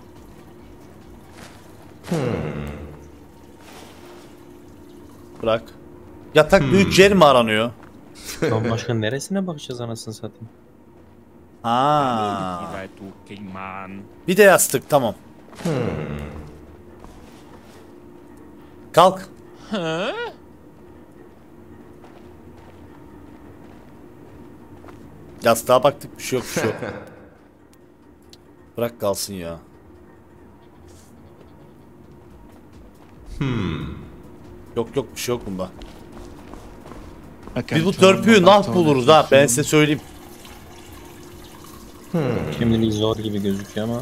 Bırak. Yatak büyük yer mi aranıyor? Lan başka neresine bakacağız anasını satayım? Aa. Right walking man. Bir de yastık tamam. Kalk. Yastığa baktık bir şey yok bir şey yok. Bırak kalsın ya. Yok bir şey yok bunda. Biz bu törpüyü nah buluruz ha ben size söyleyeyim. Şimdilik zor gibi gözüküyor ama.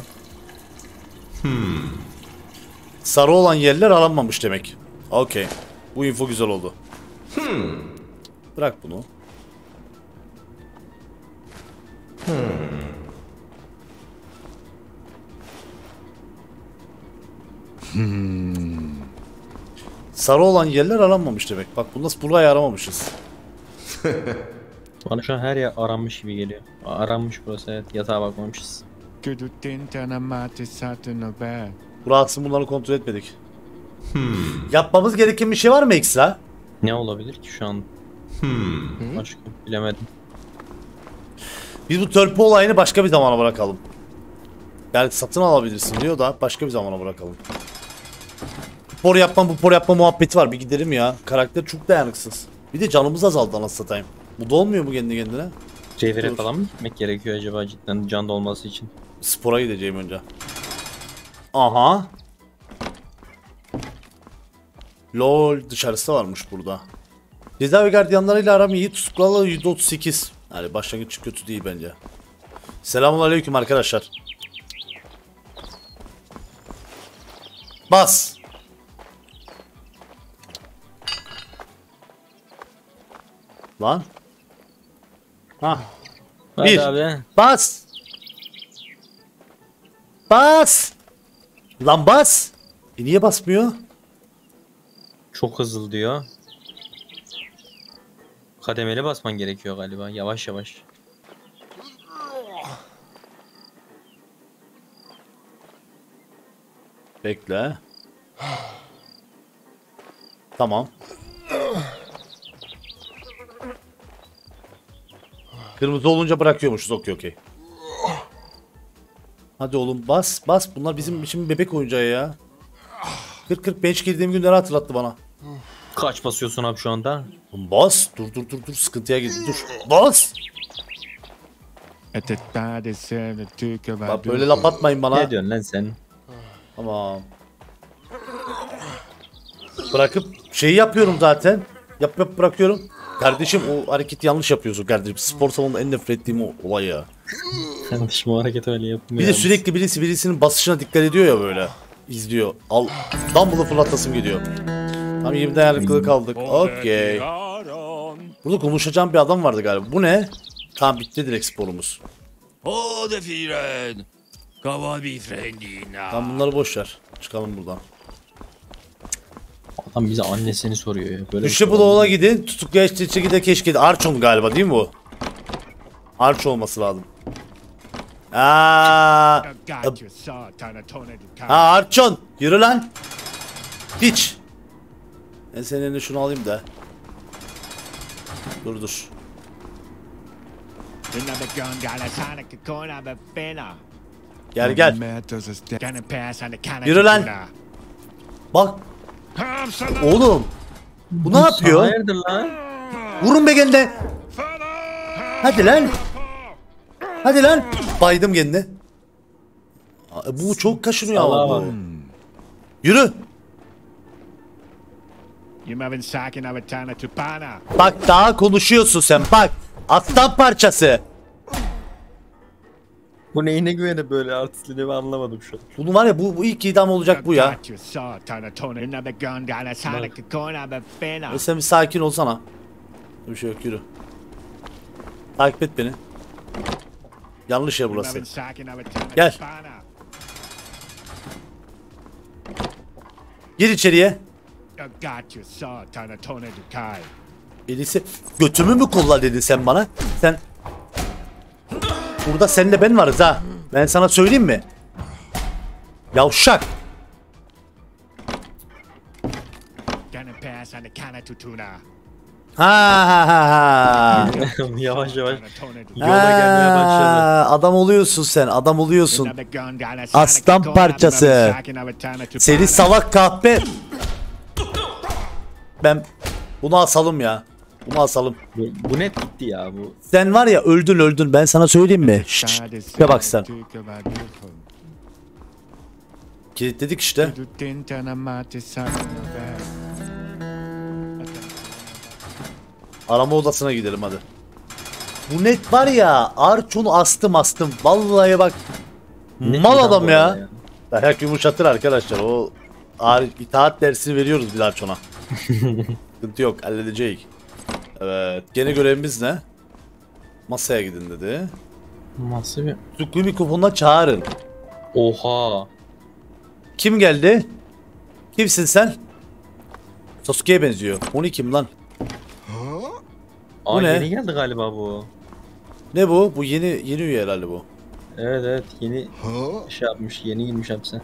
Sarı olan yerler aranmamış demek. Okey. Bu info güzel oldu. Bırak bunu. Sarı olan yerler aranmamış demek. Bak bunu nasıl burayı aramamışız. Bana şu an her yer aranmış gibi geliyor. Aranmış burası evet. Yatağa bakmamışız. Burası bunları kontrol etmedik. Yapmamız gereken bir şey var mı ekstra? Ne olabilir ki şu an? Başka bilemedim. Biz bu törpü olayını başka bir zamana bırakalım. Yani satın alabilirsin diyor da başka bir zamana bırakalım. Bu por yapma muhabbeti var. Bir gidelim ya. Karakter çok dayanıksız. Bir de canımız azaldı anasını satayım. Bu da olmuyor mu kendi kendine? Revire falan mı gitmek gerekiyor acaba cidden can dolması için? Spora gideceğim önce. Aha. LOL dışarısı da varmış burada. Cezaevi gardiyanlarıyla aram iyi. Tutuklarla %38. Yani başlangıç kötü değil bence. Selamünaleyküm arkadaşlar. Bas. Lan. Ha. Hadi Bir. abi. Bas. Bas. Lan bas. Niye basmıyor? Çok hızlı diyor. Kademeli basman gerekiyor galiba. Yavaş yavaş. Bekle. Tamam. Kırmızı olunca bırakıyormuşuz. Okey. Hadi oğlum bas. Bunlar bizim için bebek oyuncağı ya. 40 bench girdiğim günleri hatırlattı bana. Kaç basıyorsun abi şu anda? Bas. Dur. Sıkıntıya girdi. Dur. Bas. Bak böyle laf atmayın bana. Ne diyorsun lan sen? Tamam. Bırakıp şeyi yapıyorum zaten. Yap bırakıyorum. Kardeşim o hareketi yanlış yapıyorsun kardeşim. Spor salonunda en nefret ettiğim o olay ya. Kardeşim o hareket öyle yapmıyor. Bir de sürekli birisinin basışına dikkat ediyor ya böyle. İzliyor. Al. Dumble'ı fırlatasım gidiyor. Tam 20 dayanıklılık kaldık. Okey. Burada konuşacağım bir adam vardı galiba. Bu ne? Tamam bitti direkt sporumuz. Hode firen. Kaval bir frendina. Tamam bunları boş ver. Çıkalım buradan. Adam bize annesini soruyor ya. Böyle Düşe Bloğ'a gidin. Tutukluya işte gide keşke. Archon galiba değil mi bu? Archon olması lazım. Ha Archon. Yürü lan. Hiç. Ben senin eline şunu alayım da. Dur. Gel. Yürü lan. Bak. Oğlum. Bu ne yapıyor? Hayırdır lan? Vurun be kendine. Hadi lan. Baydım kendine. Bu çok kaşınıyor ama bu. Yürü. Bak daha konuşuyorsun sen bak. Aslan parçası. Bu neyine güvene böyle artistliğini ben anlamadım şu an. Bunu var ya bu ilk idam olacak bu ya. Ve sen bir sakin olsana. Bir şey yok, yürü. Takip et beni. Yanlış yer burası. Gel. Gir içeriye. Elisi götümü mü kullan dedin sen bana? Sen burada seninle ben varız ha. Ben sana söyleyeyim mi? Yavşak. Ha. Yavaş yavaş yola gelmeye başladı. Adam oluyorsun sen, adam oluyorsun. Aslan parçası. Seni salak kahpe. Ben bunu asalım ya. Bunu asalım. Bu net gitti ya bu. Sen var ya öldün ben sana söyleyeyim mi? Şşş. Bir bak sen. Kilitledik işte. Arama odasına gidelim hadi. Bu net var ya, Arçon'u astım. Vallahi bak. Net Mal bir adam bu ya. arada ya. Dayak yumuşatır arkadaşlar. O itaat dersini veriyoruz bir Arçon'a. Sıkıntı yok, halledecek. Evet, gene görevimiz ne? Masaya gidin dedi. Nasıl bir... Suklu mikrofonla çağırın. Oha. Kim geldi? Kimsin sen? Sasuke'ye benziyor. 12'im lan. Aa, ne? yeni geldi galiba bu. Ne bu? Bu yeni üye herhalde bu. Evet yeni şey yapmış, yeni girmiş hapse.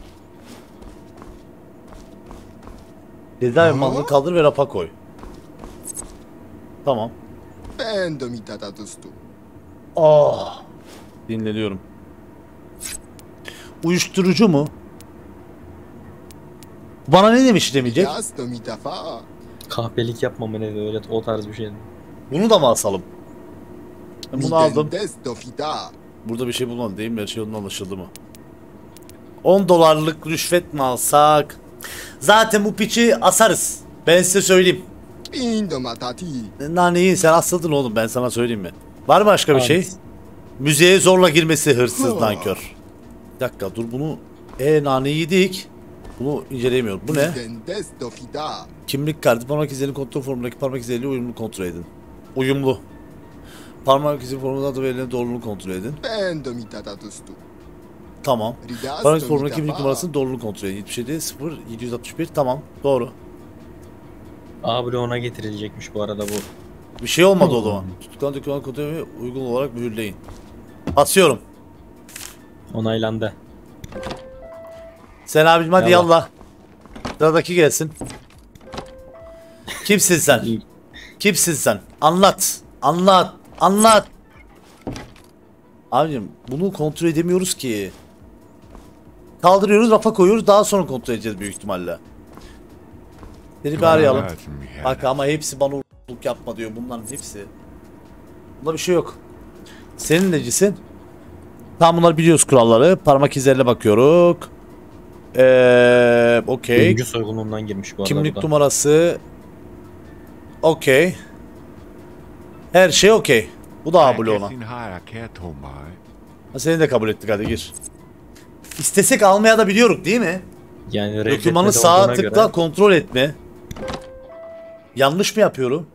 Ceza yapmanını kaldır ve rapa koy. Tamam. Ah. Dinleniyorum. Uyuşturucu mu? Bana ne demiş demeyecek? Kahpelik yapma mı ne öyle o tarz bir şey. Bunu da mı asalım? Ben bunu aldım. Burada bir şey bulmadım değil mi? Her şey yolunda anlaşıldı mı? 10 dolarlık rüşvet mi alsak? Zaten bu piçi asarız. Ben size söyleyeyim. Naneyi sen asıldın oğlum, ben sana söyleyeyim mi? Var mı başka bir şey? Müzeye zorla girmesi hırsız nankör. Bir dakika dur bunu. Naneyi yedik. Bunu inceleyemiyorum. Bu ne? Kimlik kartı, parmak izlerini kontrol formundaki parmak izleriyle uyumlu kontrol edin. Uyumlu. Parmak izi formunda adı verilen doğruluğunu kontrol edin. Tamam. Parmak izi formundaki kimlik numarasının doğruluğunu kontrol edin. 77 0 761 tamam. Doğru. Abi ona getirilecekmiş bu arada bu. Bir şey olmadı o zaman. Tutuklan doküman kontrolü uygun olarak mühürleyin. Basıyorum. Onaylandı. Sen abicim hadi Yallah. yallah. Sıradaki gelsin. Kimsin sen? Kimsin sen? Anlat. Anlat. Abicim bunu kontrol edemiyoruz ki. Kaldırıyoruz, rafa koyuyoruz, daha sonra kontrol edeceğiz büyük ihtimalle. Seni bir arayalım. Bak ama hepsi bana uğurluk yapma diyor, bunların hepsi. Bunda bir şey yok. Senin necisin? Tamam, bunları biliyoruz kuralları. Parmak izlerine bakıyoruz. Okey. Birinci soygunundan girmiş bu arada. Kimlik numarası. Okey. Her şey okey. Bu da abone ona. Seni de kabul ettik, hadi gir. İstesek almaya da biliyoruz değil mi? Yani Dokümanı sağa tıkla kontrol etme. Yanlış mı yapıyorum?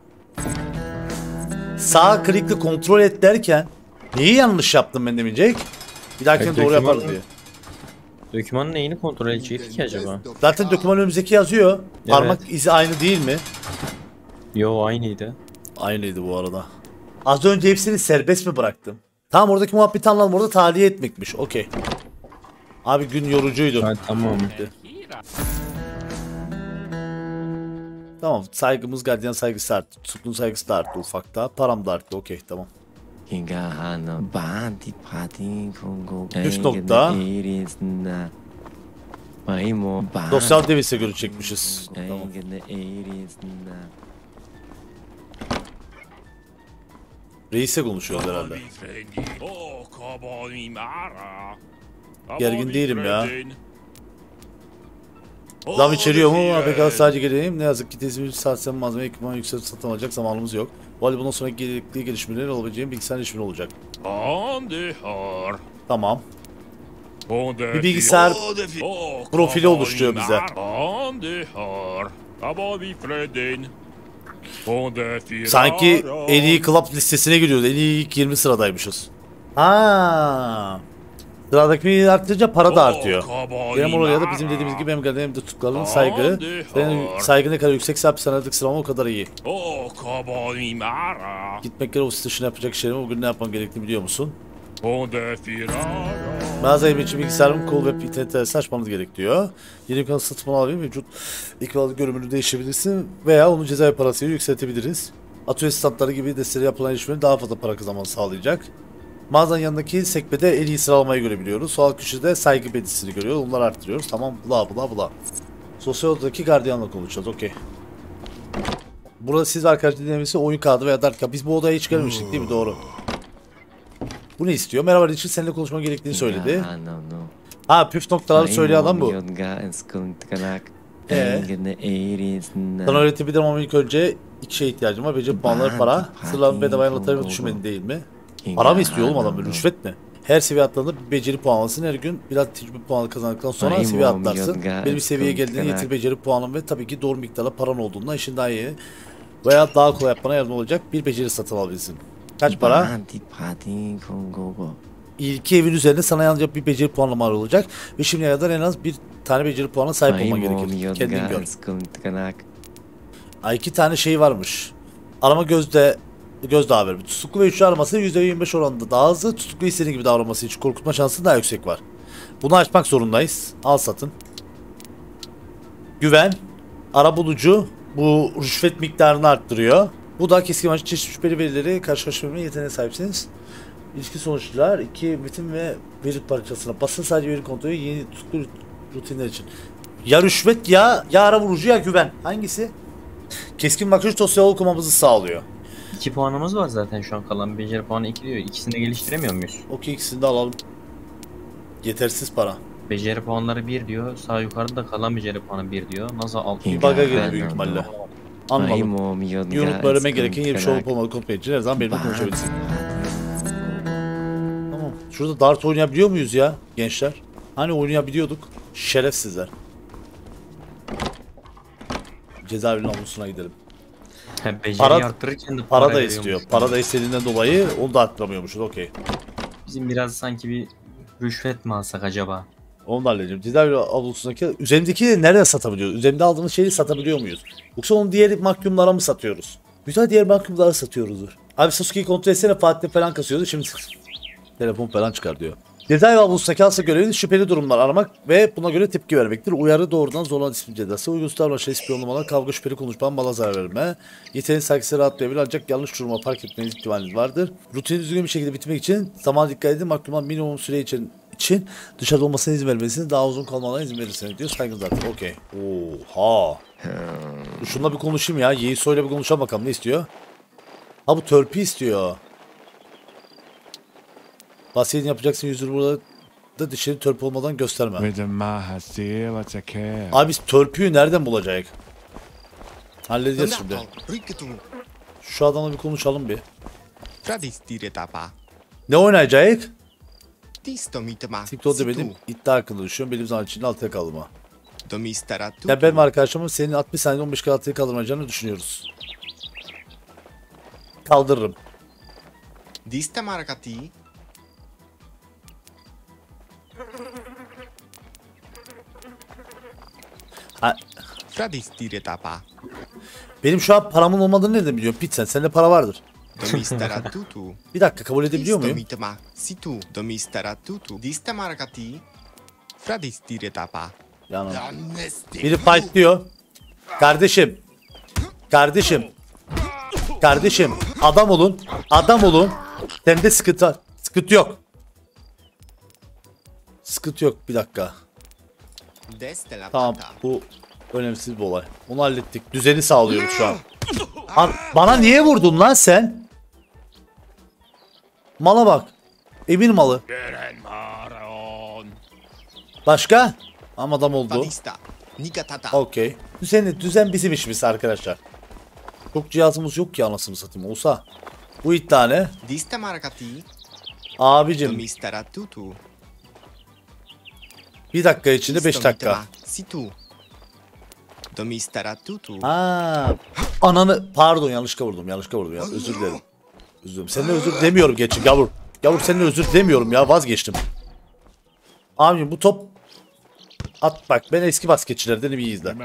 Sağ klikle kontrol et derken neyi yanlış yaptım ben demeyecek? Bir dahakine doğru yaparız diye. Dokümanın neyini kontrol edecekti ki acaba? Zaten doküman önümüzdeki yazıyor. Parmak izi aynı değil mi? Yo aynıydı. Aynıydı bu arada. Az önce hepsini serbest mi bıraktım? Tamam, oradaki muhabbeti anladım. Orada tahliye etmekmiş. Okey. Abi gün yorucuydu. Ha, tamam. Tamam, saygımız, gardiyan saygısı arttı. Tutuklunun saygısı da arttı ufakta. Param da arttı. Okey, tamam. Üst nokta. Dosyal devise göre çekmişiz. Tamam. Reis'e konuşuyoruz herhalde. Gergin değilim ya. Zam içeriyor mu? APK sadece geleyim. Ne yazık ki tezimiz satsam malzeme ekipman yüksek satın alacak zamanımız yok. Bu halde bundan sonra gerekli gelişmeler olabileceğim bilgisayar gelişmeleri olacak. Tamam. Bir bilgisayar profili oluşturuyor bize. Sanki en iyi club listesine giriyoruz. En iyi ilk 20 sıradaymışız. Ha. Sıradaki arttırınca para da artıyor. Genel olarak ya da bizim dediğimiz gibi hem kadın hem de tutukların saygı. Senin saygı ne kadar yüksekse hapishanedeki sıralama o kadar iyi. Gitmek üzere ofis dışına yapacak işlerimi bugün ne yapmam gerektiğini biliyor musun? Mağaza evim için bilgisayarım, kol ve internet adresi açmamız gerekiyor. Yeni bir kanal satın alabilir mevcut ekranlı görünümünü değiştirebilirsin veya onun ceza parasıyla yükseltebiliriz. Atölye standları gibi desteğe yapılan işlerin daha fazla para kazanmanı sağlayacak. Mağazanın yanındaki sekmede en iyi sıralamayı görebiliyoruz. Sol köşede saygı bedisini görüyoruz. Onları arttırıyoruz. Tamam, bla bla bla. Sosyal odadaki gardiyanla konuşacağız. Okey. Burada siz arkadaş dinlemesi oyun kağıdı veya dart. Biz bu odaya hiç gelmemiştik değil mi? Doğru. Bu ne istiyor? Merhaba Richard, seninle konuşmam gerektiğini söyledi. Ha, püf noktaları söyleyen adam bu. Sana öğretebilirim ama ilk önce iki şeye ihtiyacım var. Beceri puanları, para. Sırlarını bedavaya anlatabilir düşünmedin değil mi? Para mı istiyor oğlum adam, böyle rüşvet mi? Her seviye atladığında bir beceri puanı alsın. Her gün biraz tecrübe puanı kazandıktan sonra seviye atlarsın. Belli bir seviyeye geldiğinde yetir beceri puanın ve tabii ki doğru miktarda paran olduğunda işin daha iyi veya daha kolay yapmana yardım olacak bir beceri satın alabilirsin. Kaç para? İlk evin üzerinde sana yalnızca bir beceri puanlama olacak ve şimdiye kadar en az bir tane beceri puanına sahip olman gerekir. Kendin gör. İki tane şey varmış. Arama gözdağı ver. Tutuklu ve üçlü araması %25 oranında daha hızlı. Tutuklu istediğin gibi davranması için korkutma şansı daha yüksek var. Bunu açmak zorundayız. Al satın. Güven. Arabulucu. Bu rüşvet miktarını arttırıyor. Bu da keskin amaçlı çeşitli şüpheli verileri karşılaştırmaya yeteneğe sahipsiniz. İlişki sonuçlar 2 metin ve veri parçasına basın sadece veri kontrolü yeni tutuklu rutinler için. Ya rüşvet ya arabulucu ya güven. Hangisi? Keskin bakış dosya okumamızı sağlıyor. 2 puanımız var zaten şu an, kalan beceri puanı 2 diyor. İkisini de geliştiremiyor muyuz? Okey, ikisini de alalım. Yetersiz para. Beceri puanları 1 diyor. Sağ yukarıda da kalan beceri puanı 1 diyor. Nasıl alt? Bir bug'a girdi büyük ihtimalle. Anladım. Bir unutma öğrenmen gereken yeni bir şey olup olmadığı kontrol için her zaman benimle konuşabilirsin. Tamam. Şurada dart oynayabiliyor muyuz ya gençler? Hani oynayabiliyorduk? Şerefsizler. Cezaevinin avlusuna gidelim. Beceri arttırırken de para da istiyor. Para da istediğinden dolayı onu da arttıramıyormuşuz. Okey. Bizim biraz sanki bir rüşvet mi alsak acaba? Onu da halledeceğim. Cezaevi avlusundaki üzerimdeki nereden satabiliyoruz? Üzerimde aldığımız şeyi satabiliyor muyuz? Yoksa onu diğer mahkumlara mı satıyoruz? Güzel, diğer mahkumlara satıyoruzdur. Abi Sasuke'yi kontrol etsene, Fatih falan kasıyordu. Şimdi telefon falan çıkar diyor. Cezaevi avlusundaki asıl göreviniz şüpheli durumlar aramak ve buna göre tepki vermektir. Uyarı doğrudan zorlanan disiplin cezası. Uygun davranışlar, ispiyonlamalar, kavga, şüpheli konuşma, mala zarar verme. Yeteneğin saygısı rahatlayabilir ancak yanlış duruma fark etmeniz ihtimaliniz vardır. Rutini düzgün bir şekilde bitmek için zamana dikkat edin. Mahkumlar minimum süre için dışarıda olmasına izin vermesiniz. Daha uzun kalmalarına izin verirseniz diyor. Saygınız artık. Okey. Oha. Şununla bir konuşayım ya. Yeiso'yla bir konuşalım bakalım. Ne istiyor? Ha, bu törpü istiyor. Vasiyetini yapacaksın, yüzünü burada da dışarı törpü olmadan gösterme. Abi biz törpüyü nereden bulacağız? Halledeceğiz şimdi. Şu adamla bir konuşalım bir. Ne oynayacağız? TikTok demedim. İddia hakkında düşüyorum. Benim zaman içinde altıya kalma. Ya ben ve arkadaşımın senin 60 saniyede 15 kere altıya kaldırmayacağını düşünüyoruz. Kaldırırım. Ha. Benim şu an paramın olmadığını nereden biliyorsun Pit sen? Sende para vardır. Bir dakika, kabul edebiliyor muyum? Yani. Biri fight diyor. Kardeşim. Adam olun. Sende sıkıntı var. Sıkıntı yok. Bir dakika. Tamam, bu önemsiz bir olay. Onu hallettik. Düzeni sağlıyoruz şu an. Bana niye vurdun lan sen? Mala bak. Evin malı. Başka? Ama adam oldu. Okey. Düzen bizim işimiz arkadaşlar. Çok cihazımız yok ki anasını satayım. Olsa. Bu iddia ne? Abicim. Bir dakika içinde 5 dakika. Ananı pardon yanlışlıkla vurdum ya, özür dilerim. Seninle özür demiyorum geçin yavur. Yavur seninle özür demiyorum ya, vazgeçtim. Abicim bu top at bak, ben eski basketçilerden iyi izle.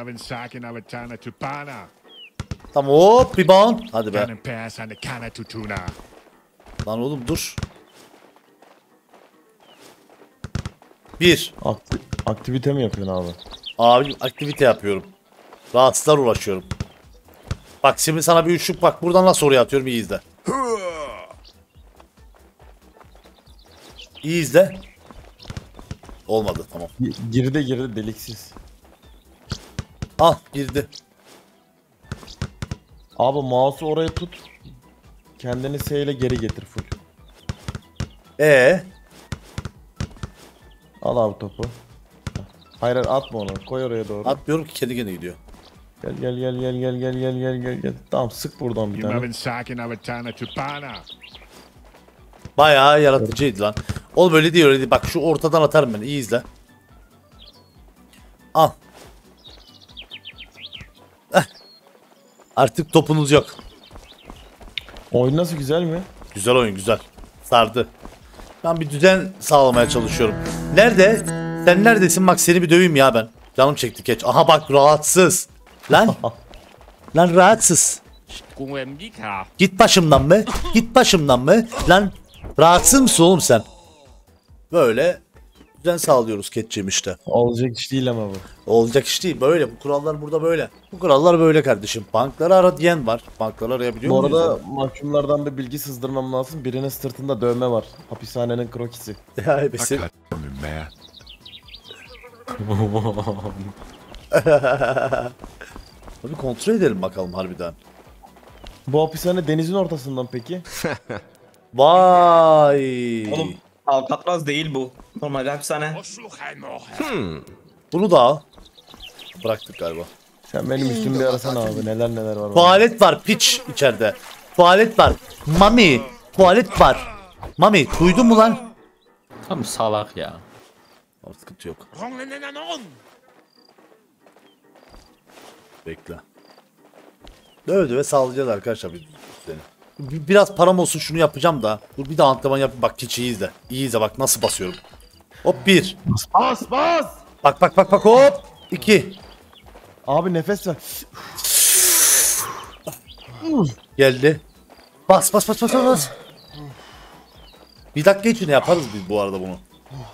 Tamam hop bir bound. Hadi be. Lan oğlum dur. Bir. Aktivite mi yapıyorsun abi? Abi aktivite yapıyorum. Rahatsızlar uğraşıyorum. Bak şimdi sana bir üçlük bak. Buradan nasıl oraya atıyorum, iyi izle. İyi izle. Olmadı tamam. Girdi deliksiz. Ah girdi. Abi mouse'u oraya tut. Kendini S ile geri getir full. Al abi topu. Hayır atma onu. Koy oraya doğru. Atmıyorum ki, kendi kendine gidiyor. Gel. Tamam sık buradan bir tane. Bayağı yaratıcıydı lan. Oğlum öyle değil öyle değil. Bak şu ortadan atarım ben. İyi izle. Al. Artık topunuz yok. Oyun nasıl, güzel mi? Güzel oyun, güzel. Sardı. Ben bir düzen sağlamaya çalışıyorum. Nerede? Sen neredesin? Bak seni bir döveyim ya ben. Canım çekti geç. Aha bak rahatsız. Lan. Lan rahatsız. Git başımdan mı? Git başımdan mı? Lan rahatsız mısın oğlum sen? Böyle düzen sağlıyoruz keçciğim işte. Olacak iş değil ama bu. Olacak iş değil. Böyle. Bu kurallar burada böyle. Bu kurallar böyle kardeşim. Bankları ara diyen var. Bankları arayabiliyor Bu muyuz? arada mahkumlardan bir bilgi sızdırmam lazım. Birinin sırtında dövme var. Hapishanenin krokisi. Ya besin. Abi kontrol edelim bakalım harbiden. Bu hapishane denizin ortasından peki? Vay. Oğlum Alcatraz değil bu. Normal hapishane. Bunu da al. Bıraktık galiba. Sen benim üstümü bir arasana abi. Neler var. Tuvalet var piç içeride. Tuvalet var. Mami. Tuvalet var. Mami duydun mu lan? Tam salak ya. Ama sıkıntı yok. Bekle. Döve sağlayacağız arkadaşlar seni. Biraz param olsun şunu yapacağım da. Dur bir de antrenman yap. Bak keçi iyi izle. İyi izle bak nasıl basıyorum. Hop 1. Bas. Bak hop 2. Abi nefes ver. Geldi. Bas. Bir dakika içinde yaparız biz bu arada bunu.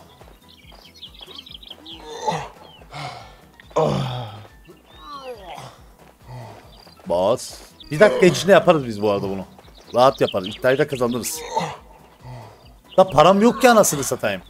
Bas. Bir dakika içinde yaparız biz bu arada bunu. Rahat yaparız. İddiayı da kazanırız. Da param yok ki anasını satayım.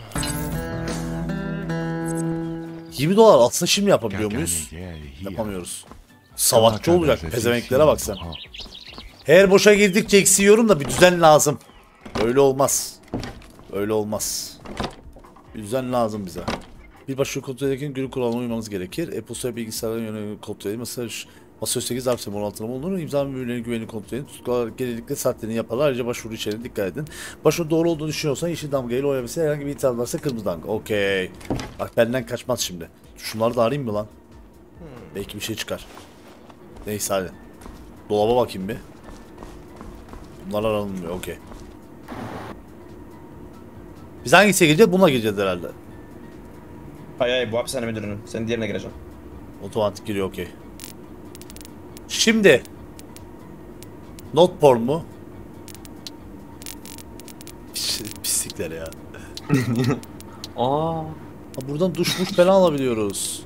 $20 aslında şimdi yapabiliyor muyuz? Yapamıyoruz. Savaşçı olacak. Pezevenklere bak sen. Her boşa girdikçe eksiyorum da bir düzen lazım. Öyle olmaz. Öyle olmaz. Bir düzen lazım bize. Bir başka kontrol ederken günlük kuralına uymamız gerekir. E-posta bilgisayarların yönünü kontrol edin. Masaüstü zarf sembol altına bulunur. İmza mühürlerini güvenli kontrol edin. Tutuklalar genellikle saatlerini yaparlar. Ayrıca başvuru içeriğine dikkat edin. Başvuru doğru olduğunu düşünüyorsan yeşil damgayla oyaması, herhangi bir itiraz varsa kırmızı damga. Okey. Bak benden kaçmaz şimdi. Şunları da arayayım mı lan? Belki bir şey çıkar. Neyse hadi. Dolaba bakayım bir. Bunlar aranılmıyor. Okey. Biz hangisiye gireceğiz? Bununla gireceğiz herhalde. Hayır bu hapishane müdürünün. Sen diğerine gireceksin. Otomatik giriyor okey. Şimdi not porn mu? Pislikler ya. Aa. Buradan duş falan alabiliyoruz.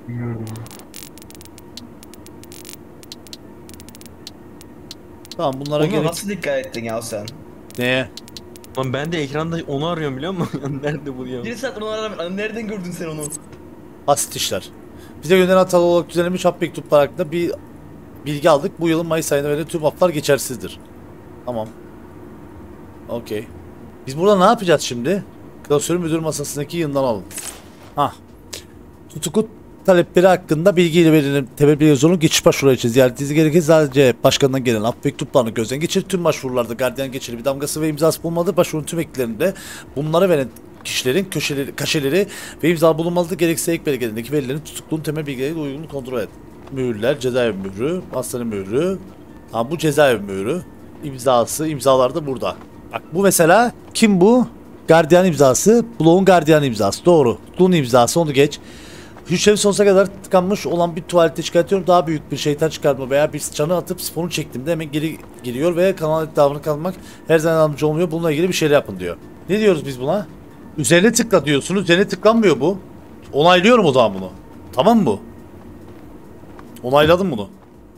Tamam bunlara Ona gerek... nasıl dikkat ettin ya sen? Neye? Lan ben de ekranda onu arıyorum biliyor musun? Nerede bu ya? Bir saat onu aramayın. Nereden gördün sen onu? Basit işler. Bize gönderilen hatalı olarak düzenlenmiş hap mektuplar hakkında bir bilgi aldık. Bu yılın Mayıs ayında verilen tüm haplar geçersizdir. Tamam. Okey. Biz burada ne yapacağız şimdi? Klasörün müdür masasındaki yığından alın. Hah. talepleri hakkında bilgiyle verilen temel bir yazılım geçiş başvuru için ziyaretinizi gerekir. Sadece başkanından gelen af mektuplarını gözden geçirir. Tüm başvurularda gardiyan geçerli bir damgası ve imzası bulunmalıdır. Başvurunun tüm eklerinde bunlara veren kişilerin kaşeleri ve imza bulunmalıdır. Gerekse ek belgelerindeki verilerin tutukluğun temel bilgileriyle uygun kontrol et. Mühürler, cezaevi mührü, hastane mührü. Ha, bu cezaevi mührü. İmzalar da burada. Bak bu mesela kim bu? Gardiyan imzası. Bloğun gardiyan imzası. Doğru. Tutukluğun imzası, onu geç. Hücremi sonsuza kadar tıkanmış olan bir tuvalette çıkartıyorum. Daha büyük bir şeytan çıkartma veya bir sıçanı atıp sifonu çektiğimde hemen geri geliyor ve kanal etrafını kalmak her zaman yardımcı olmuyor. Bununla ilgili bir şeyler yapın diyor. Ne diyoruz biz buna? Üzerine tıkla diyorsunuz. Üzerine tıklanmıyor bu. Onaylıyorum o zaman bunu. Tamam mı bu? Onayladım bunu.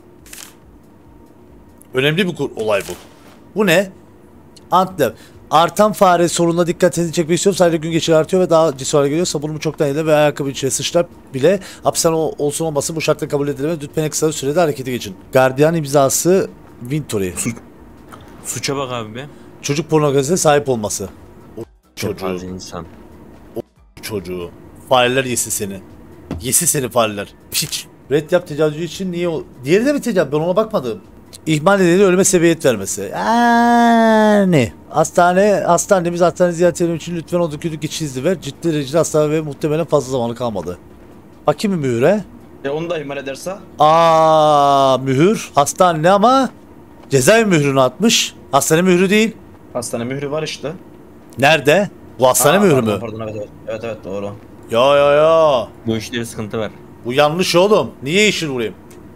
Önemli bir olay bu. Bu ne? Antlev. Artan fare sorununa dikkatinizi çekmek istiyorum. Sadece gün geçir artıyor ve daha ciddi hale geliyor. Sabunumu çoktan yedi ve ayakkabı içine sıçrar bile hapishane olsun olmasın bu şartla kabul edilemez. Lütfen en kısa sürede harekete geçin. Gardiyan imzası Vintory. Suça bak abi be. Çocuk pornografisine sahip olması. O çocuğu. insan. O çocuğu. Fareler yesin seni. Yesin seni fareler. Piç. Red yap tecavüzcü için niye o? Diğeri de mi tecavüz? Ben ona bakmadım. İhmal nedeniyle ölüme sebebiyet vermesi. Ne? Hastanemiz hastane ziyaret etmem için lütfen o dökülük geçiş izni ver. Ciddi derecede hastane ve muhtemelen fazla zamanı kalmadı. Bakayım mı mühüre? Onu da ihmal ederse? Mühür. Hastane ama cezaevi mührünü atmış. Hastane mührü değil. Hastane mührü var işte. Nerede? Bu hastane mührü mü? Pardon, evet doğru. Ya. Bu işte bir sıkıntı var. Bu yanlış oğlum. Niye yeşil vurayım?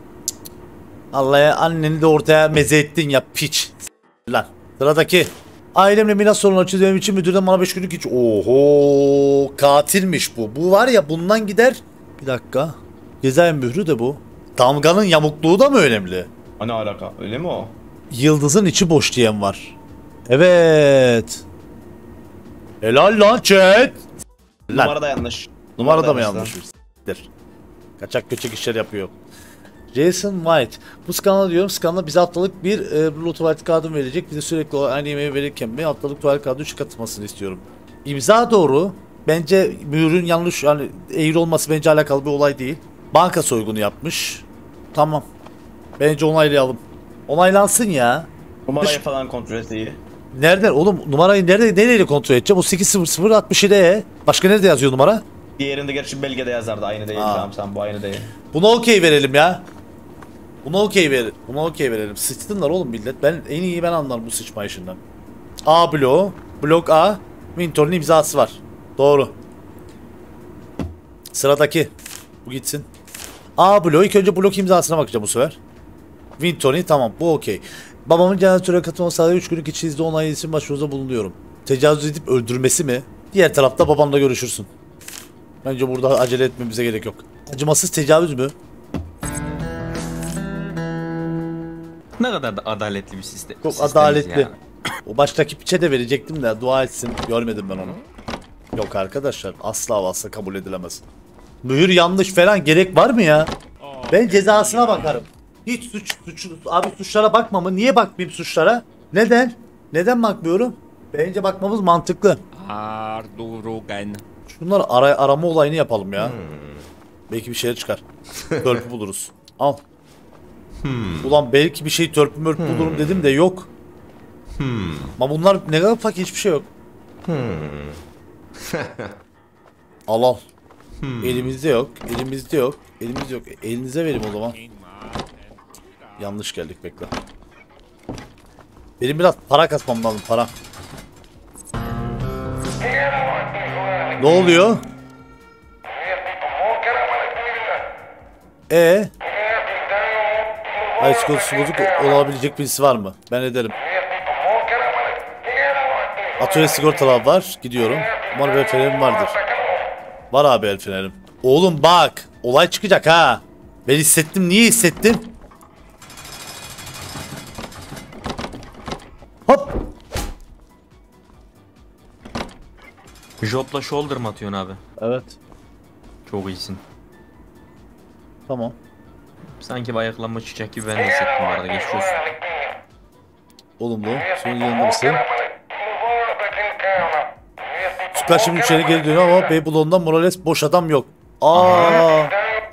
Allah'a anneni de ortaya meze ettin ya piç. Lan. Sıradaki. Ailemle miras sorunu çözmem için müdürden bana 5 günlük hiç. Oho, katilmiş bu. Bu var ya, bundan gider. Bir dakika. Cezaevi mührü de bu. Damganın yamukluğu da mı önemli? O ne alaka? Öyle mi o? Yıldızın içi boş diyen var. Evet. Helal lan chat. Numara da yanlış. Numara da mı yanlış? Kaçak göçek işler yapıyor. Jason White. Bu skandal diyorum. Skandal bize haftalık bir rulo tuvalet kağıdı verecek. Bize sürekli aynı yemeği verirken bir haftalık tuvalet kağıdı 3 katılmasını istiyorum. İmza doğru. Bence mühürün yanlış, yani eğri olması bence alakalı bir olay değil. Banka soygunu yapmış. Tamam. Bence onaylayalım. Onaylansın ya. Numarayı falan kontrol et iyi. Nereden oğlum, numarayı nereyle kontrol edeceğim? O 80067. Başka nerede yazıyor numara? Diğerinde gerçi belgede yazardı, aynı değil. Tamam bu aynı değil. Buna okey verelim ya. Buna okey verelim. Sıçtınlar oğlum millet. En iyi ben anlarım bu sıçma işinden. A bloğu. Blok A. Vintor'un imzası var. Doğru. Sıradaki. Bu gitsin. A bloğu. İlk önce blok imzasına bakacağım bu sefer. Vintor'un tamam, bu okey. Babamın cenazesine katılması sadece 3 günlük içi izle onay için başvuruda bulunuyorum. Tecavüz edip öldürmesi mi? Diğer tarafta babanla görüşürsün. Bence burada acele etmemize gerek yok. Acımasız tecavüz mü? Ne kadar da adaletli bir sistem. Çok adaletli. O baştaki piçe de verecektim de dua etsin. Görmedim ben onu. Yok arkadaşlar, asla kabul edilemez. Mühür yanlış falan gerek var mı ya? Ben cezasına bakarım. Hiç abi suçlara bakma mı? Niye bakmayayım suçlara? Neden? Neden bakmıyorum? Bence bakmamız mantıklı. Ardurugen. Şunlar arama olayını yapalım ya. Belki bir şeyler çıkar. Törpü buluruz. Al. Ulan belki bir şey törpü bulurum dedim de yok. Ama bunlar ne kadar fakir, hiçbir şey yok. Al. Elimizde yok. Elinize verim o zaman. Yanlış geldik, bekle. Benim biraz para kasmam lazım, para. Ne oluyor? Ay, psikolojisi bozuk olabilecek birisi var mı? Ben ederim. Atölye sigortalar var. Gidiyorum. Umarım el fenerim vardır. Var abi el fenerim. Oğlum bak. Olay çıkacak ha. Ben hissettim. Niye hissettim? Hop. Job'la shoulder mı atıyorsun abi? Evet. Çok iyisin. Tamam. Sanki bir ayaklanma çıkacak gibi ben de hissettim bu arada, geçmiş olsun. Olumlu. Sonra yanında mısın? Süper şimdi içeri geri dönüyor ama Babylon'da Morales boş adam yok.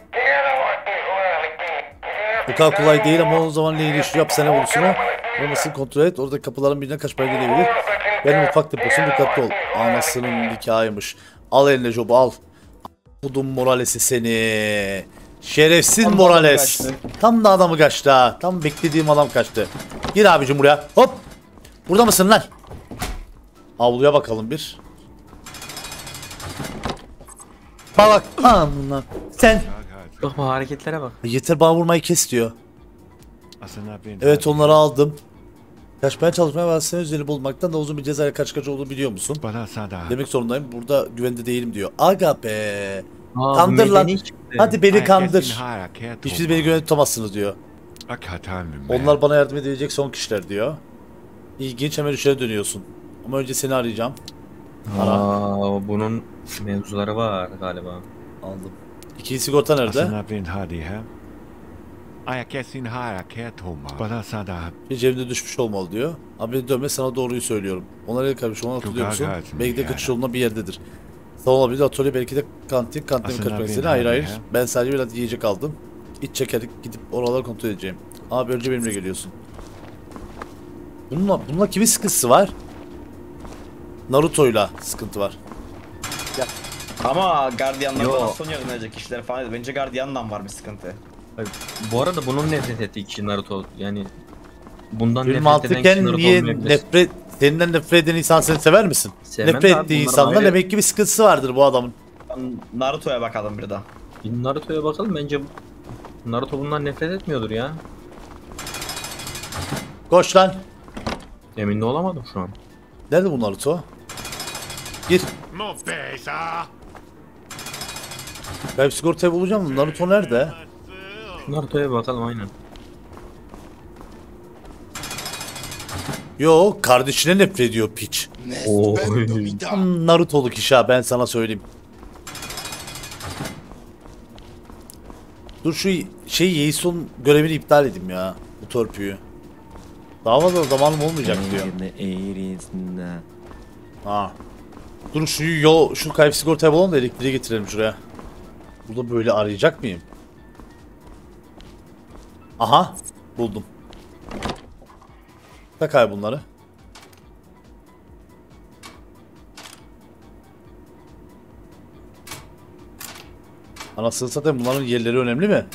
kadar kolay değil ama o zaman neyle işliyor hapishane buluşuna. Olmasını kontrol et. Orada kapıların birine kaçmaya gelebilir. Benim mutfak deposun dikkatli ol. Anasının hikayeymiş. Al eline jobu al. Budum Morales'i seni. Şerefsiz Tam da Morales. adamı Tam da adamı kaçtı ha. Tam beklediğim adam kaçtı. Gir abicim buraya. Hop. Burada mısın lan? Avluya bakalım bir. Bak. Amına. Sen. Bak bu hareketlere bak. Yeter bana vurmayı kes diyor. Evet onları aldım. Kaçmaya çalışmaya başlayan üzeri bulmaktan da uzun bir cezayla kaç olduğunu biliyor musun? Demek zorundayım. Burada güvende değilim diyor. Aga be. Kandır lan. Hadi beni kandır. Hiçbir beni güvende tutamazsınız diyor. Onlar bana yardım edebilecek son kişiler diyor. İlginç, hemen işe dönüyorsun. Ama önce seni arayacağım. Aa, bunun mevzuları var galiba. Aldım. İkinci sigorta nerede? Bir cebimde düşmüş olmalı diyor. Abi beni dönme, sana doğruyu söylüyorum. Onlar el kardeş, onu hatırlıyor musun? Belki de kaçış yolunda bir yerdedir. Sağ olabilir, atölye, belki de kantin kaçmak istedi. Hayır. Ben sadece biraz yiyecek aldım. İç çekerek gidip oraları kontrol edeceğim. Abi önce benimle geliyorsun. Bununla kimin sıkıntısı var? Naruto'yla sıkıntı var. Ama gardiyanlardan az sonra yönlenecek kişiler falan. Bence gardiyandan var bir sıkıntı. Bu arada bunun nefret ettiği kişi Naruto. Yani bundan Bir nefret eden kişi mantıken Naruto niye olmayabilir. seninden nefret eden insan seni sever misin? Sevmem Nefret abi, ettiği bunların insanla ayrı- demek ki bir sıkıntısı vardır bu adamın. Naruto'ya bakalım bir daha. Bir Naruto'ya bakalım, bence Naruto bundan nefret etmiyordur ya. Koş lan. Emin de olamadım şu an. Nerede bu Naruto? Gir. Ben sigortayı bulacağım. Naruto nerede? Naruto'ya bakalım aynen. Yo, kardeşine nefret ediyor piç. Tam Naruto'luk iş ha, ben sana söyleyeyim. Dur şu Yeison görevini iptal edeyim ya. Bu törpüyü. Daha fazla zamanım olmayacak diyor. Ha. Dur şu kayıp sigortayı bulalım da elektriği getirelim şuraya. Burada böyle arayacak mıyım? Aha, buldum. Takay bunları. Anasını satayım, bunların yerleri önemli mi?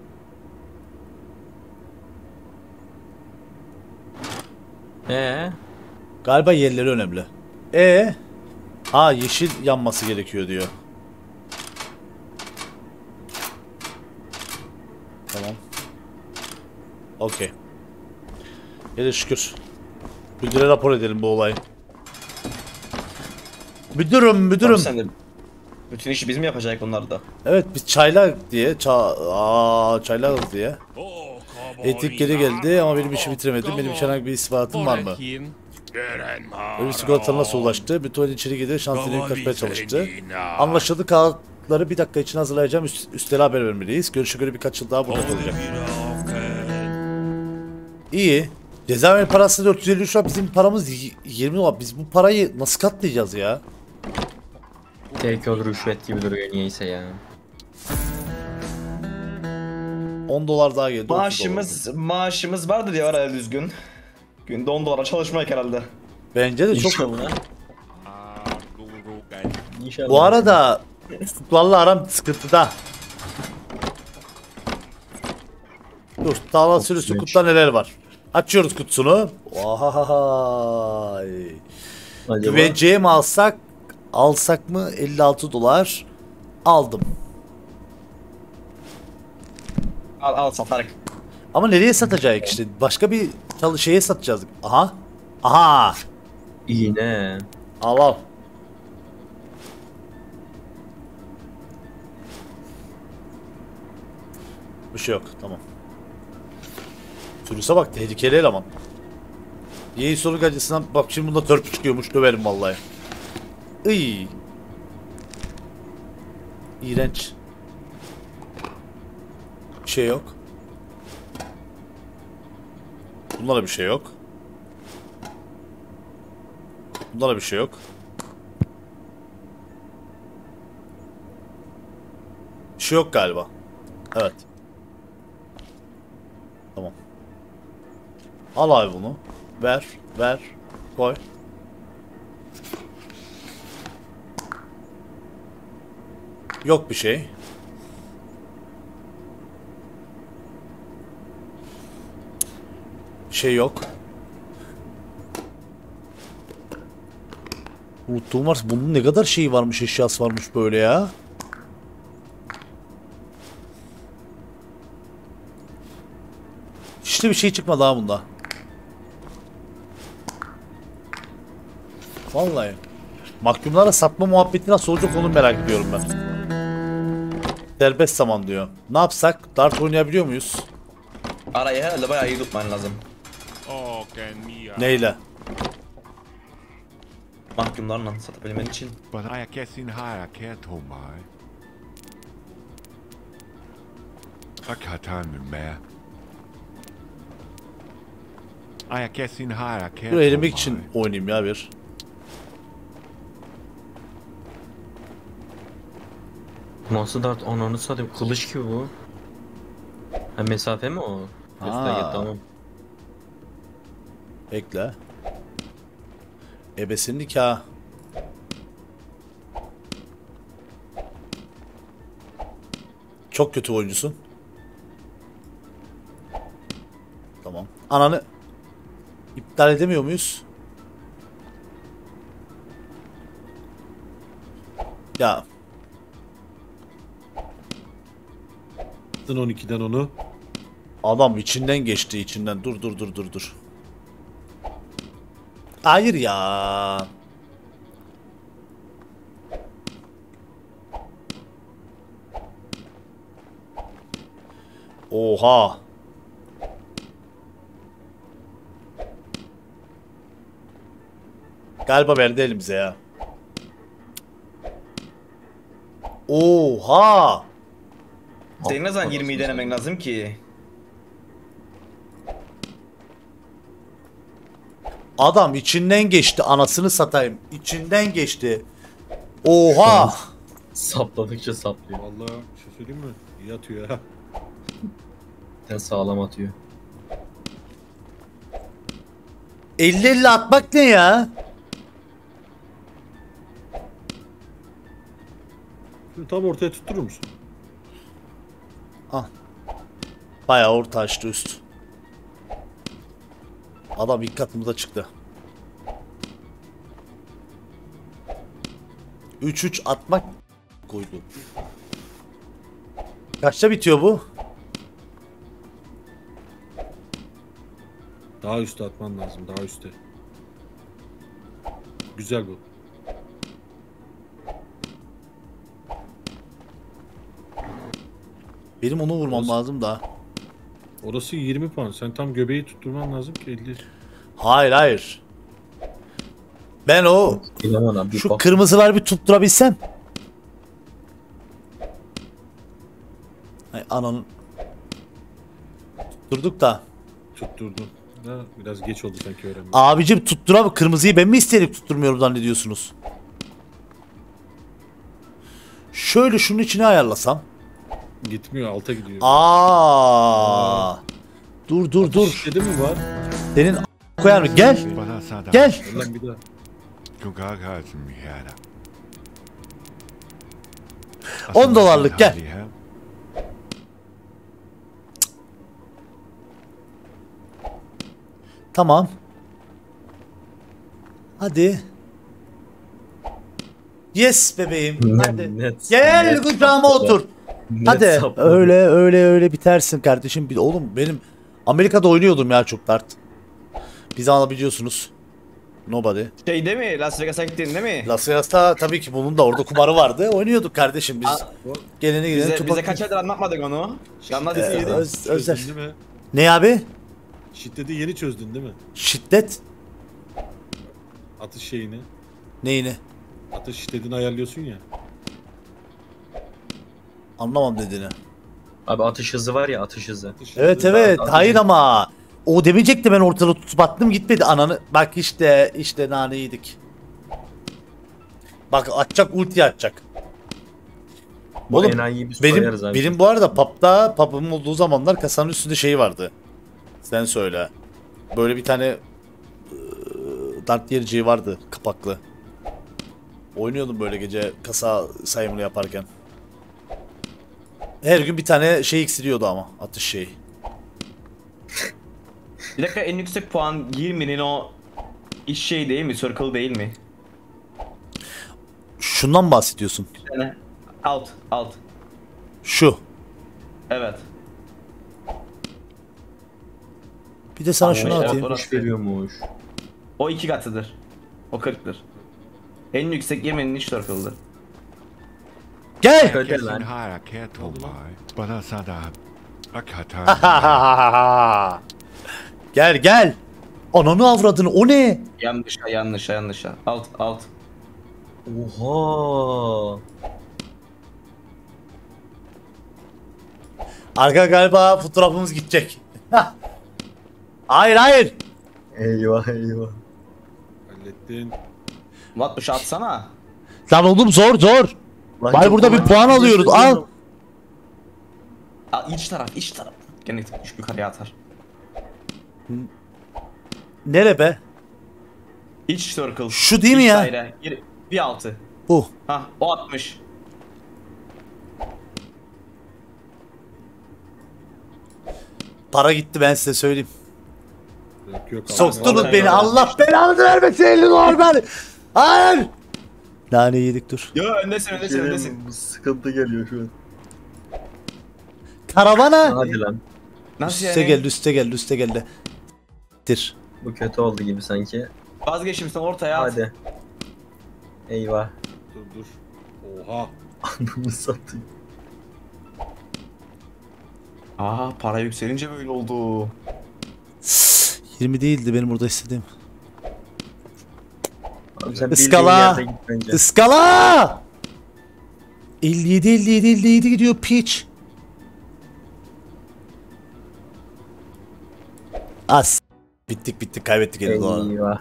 Galiba yerleri önemli. Ha, yeşil yanması gerekiyor diyor. Tamam. Okey. Hele şükür. Müdüre rapor edelim bu olayı. Müdürüm. Tabii sen de bütün işi biz mi yapacak bunlar da? Evet, biz çaylak diye çaylakız diye. Etik geri geldi ama benim işi bitiremedim. Benim için herhangi bir ispatım var mı? Öyle sigortalarına nasıl ulaştı? Bir tuvalet içeri girdi, şansiyonu kaçmaya çalıştı. Anlaşıldı, kağıtları bir dakika için hazırlayacağım. Üstleri haber vermeliyiz. Görüşe göre birkaç yıl daha burada kalacak. İyi. Cezaevinin parası 450, şu an bizim paramız 20 dolar. Biz bu parayı nasıl katlayacağız ya? Take rüşvet gibi duruyor niyeyse ya. 10 dolar daha geldi. Maaşımız vardır ya araya düzgün. Günde 10 dolara çalışmak herhalde. Bence de çok. İnşallah. İnşallah. Bu arada Kutlarla aram sıkıntıda. Dur, tağla sürüsü kutta neler var? Açıyoruz kutusunu. Vay. Güvenceye mi alsak mı? 56 dolar. Aldım. Al satarak. Ama nereye satacak işte? Başka bir şeye satacağız. Aha. İğne. Al. Bir şey yok, tamam. Sürüse bak, tehlikeli eleman. Yeği soru gacısından bak, şimdi bunda törpü çıkıyormuş, döverim vallahi. İyi. İğrenç. Bir şey yok. Bunda da bir şey yok. Bunda da bir şey yok. Bir şey yok galiba. Evet. Al abi bunu. Ver. Ver. Koy. Yok bir şey. Şey yok. Unuttuğum var. Bunun ne kadar şeyi varmış, eşyası varmış böyle ya. İşte bir şey çıkmadı daha bunda. Vallahi. Mahkumlara satma muhabbeti nasıl olacak onu merak ediyorum ben. Serbest zaman diyor. Ne yapsak? Dart oynayabiliyor muyuz? Arayı herhalde bayağı iyi tutman lazım. Neyle? Mahkumlarla satabilmen için. Dur elemek için oynayayım ya bir. Nasıl dart ananı satayım kılıç gibi bu. Ha mesafe mi o? Ha. Tamam. Bekle. Ebesinin nikahı. Çok kötü oyuncusun. Tamam. Ananı iptal edemiyor muyuz? Ya. 12'den onu. Adam içinden geçti içinden. Dur. Hayır ya. Oha. Galiba verdi elimize ya. Oha. Senin ne zaman 20'yi denemen lazım ki? Adam içinden geçti anasını satayım. İçinden geçti. Oha. Sapladıkça saplıyor. Vallahi bir şey söyleyeyim mi? İyi atıyor ha. Sen sağlam atıyor. 50-50 atmak ne ya? Şunu tam ortaya tutturur musun? Ah. Bayağı orta açtı üst. Adam ilk katımıza çıktı. 3-3 atmak koydu. Kaçta bitiyor bu? Daha üste atman lazım. Daha üste. Güzel bu. Benim onu vurmam lazım da. Orası 20 puan. Sen tam göbeği tutturman lazım ki 50. Hayır. Ben o şu kırmızılar bir tutturabilsem. Ay ananın. Tutturduk da. Tutturdun. Ha, biraz geç oldu sanki öğrenmek. Abicim tutturam kırmızıyı ben mi isteyerek tutturmuyorum zannediyorsunuz? Şöyle şunun içine ayarlasam. Gitmiyor, alta gidiyor. Dur. Şişede mi var? Senin koyar mı? Gel. Gel. Lan bir daha. $10 gel. Tamam. Hadi. Yes bebeğim. Hadi. Gel kucağıma otur. Hadi. Öyle bitersin kardeşim. Oğlum benim Amerika'da oynuyordum ya çok dart. Bizi alabiliyorsunuz. Nobody. Şey değil mi? Las Vegas'a gittin değil mi? Las Vegas'ta tabii ki bunun da orada kumarı vardı. Oynuyorduk kardeşim biz. Gelene gidene Bize kaç aydır anlatmadık onu. Anlat özel. Değil mi? Ne abi? Şiddeti yeni çözdün değil mi? Şiddet. Atış şeyini. Neyini? Atış şiddetini ayarlıyorsun ya. Anlamam dediğini. Abi atış hızı var ya atış hızı. Evet. Hayır ama. O demeyecekti ben ortalığı tutup attım gitmedi ananı. Bak işte nane yedik. Bak atacak ulti atacak. Oğlum benim bu arada pub'ın olduğu zamanlar kasanın üstünde şey vardı. Sen söyle. Böyle bir tane dart yericiği vardı kapaklı. Oynuyordum böyle gece kasa sayımını yaparken. Her gün bir tane şey eksiliyordu ama atış şeyi. Bir dakika, en yüksek puan 20'nin o iş şey değil mi? Circle değil mi? Şundan bahsediyorsun. Yani alt. Şu. Evet. Bir de sana şunu evet, atayım. orası. Veriyormuş. O 2 katıdır. O 40'tır. En yüksek 20'nin iş circle'dır. Gel. Öde lan. Gel gel. Ananı avradını o ne? Yanlış. Alt. Oha. Arka galiba fotoğrafımız gidecek. Hayır. Eyvah. Hallettin. Vatmış atsana. Lan oğlum zor. Lan Bari çok burada bir kolay. puan alıyoruz. Al. İç taraf. Gene yukarıya atar. Nere be? İç circle. Şu değil mi İç ya? daire. Bir altı. Bu. Hah, o 60. Para gitti ben size söyleyeyim. Yok. Soktunuz Vallahi beni. yok. Allah belanı vermesin 50 dolar ben. Hayır. Nane yedik dur. Yo, öndesin. Bu sıkıntı geliyor şu an. Karavana. Hadi lan. Nasıl Üste yani? üste geldi. Tir. Bu kötü oldu gibi sanki. Vazgeçtim, sen ortaya at. Hadi. Eyvah. Dur. Oha. Anamı satayım. Para yükselince böyle oldu. 20 değildi benim burada istediğim. Abi sen Iskala. bildiğin yerde git bence. Iskala. 57 gidiyor piç. As. Bittik kaybettik 50 dolar. Eyvah.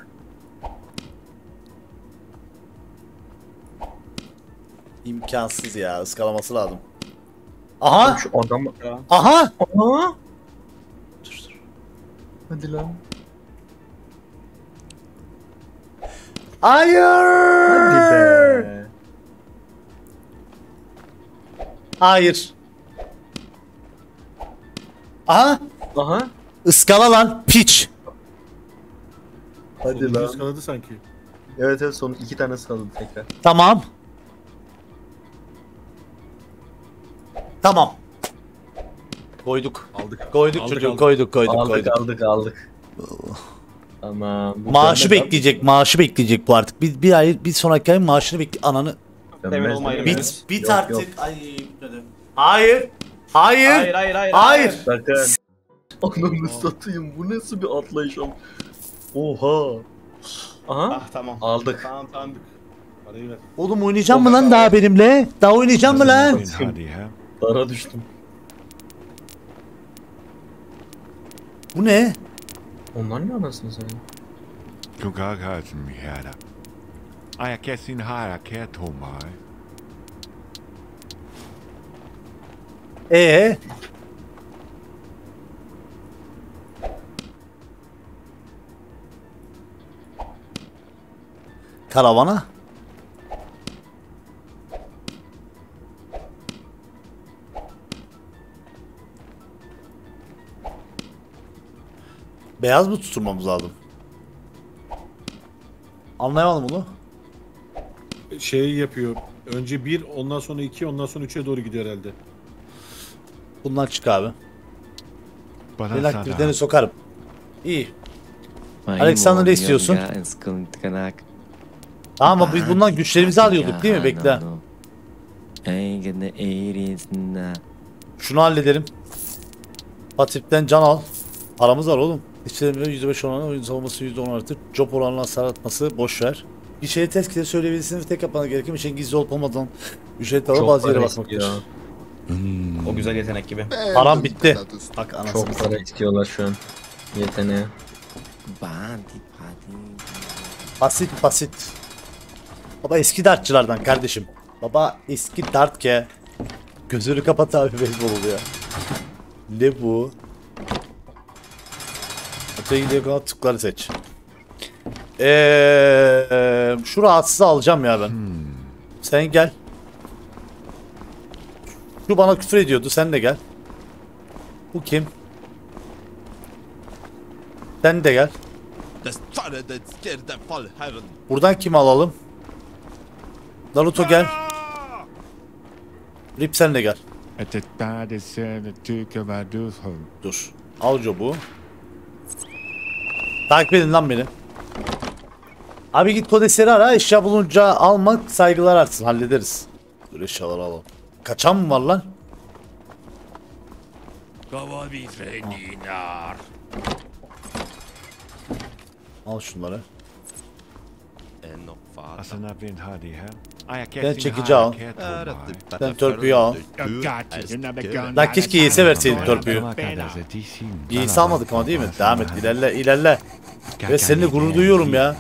İmkansız ya, ıskalaması lazım. Aha! Şu adam... Aha! Aha! Dur. Hadi lan. Hayır! Hadi be. Hayır. Aha! Aha. Iskala lan piç. Hadi Sonuncu lan. ıskaladı sanki. Evet son 2 tane ıskaladı tekrar. Tamam. Koyduk. Koyduk çocuğum, koyduk. Aldık. Tamam. bu Maaşı dönmez bekleyecek bu artık. Bir sonraki ay maaşını ananı. abi. Emin Dönmez, olmayın. dönmez. Bit Yok, artık. yok. Ay bitmedi. Hayır. Hayır. Sakın. Anamı satayım. Bu nasıl bir atlayış am? Oha. Aha. Tamam. Aldık. Tamam. Parayı ver. Oğlum oynayacak mı lan daha benimle? Daha oynayacak mı lan? Dara düştüm. Bu ne? Onlar ne anasını satayım? Karavana. Beyaz mı tutturmamız lazım? Anlayamadım bunu. Şey yapıyor. Önce 1, ondan sonra 2, ondan sonra 3'e doğru gidiyor herhalde. Bundan çık abi. Ben aktiviteni sokarım. İyi. Alexander ne istiyorsun? Tamam ama biz bundan güçlerimizi alıyorduk değil mi? Bekle. Şunu halledelim. Patrik'ten can al. Paramız var oğlum. İşçilerin %5 oranı, oyun savunması %10 artır. Job oranına hasar atması boş ver. Bir şeyi test söyleyebilirsiniz ve tek yapmanız gereken bir şeyin gizli olup olmadan ücret alıp bazı yere bakmaktır. O güzel yetenek gibi. Param bitti. Bak anasını Çok para satayım. istiyorlar şu an. Yeteneğe. Basit. Baba eski dartçılardan kardeşim. Baba eski dart ke. Gözünü kapat abi beyzbol oluyor. Ne bu? Stratejiye kadar tıkları seç. Şu rahatsızı alacağım ya ben. Sen gel. Şu bana küfür ediyordu. Sen de gel. Bu kim? Sen de gel. Buradan kim alalım? Naruto gel. Rip sen de gel. Dur. Al bu. Takip edin lan beni. Abi git kodesleri ara. Eşya bulunca almak saygılar artsın. Hallederiz. Dur eşyaları alalım. Kaçan mı var lan? Al şunları. Ben çekici al. Sen törpüyü al. Lan keşke yese verseydin törpüyü. Yese almadık ama değil mi? Devam et, ilerle, ilerle. Ve seninle gurur duyuyorum ya.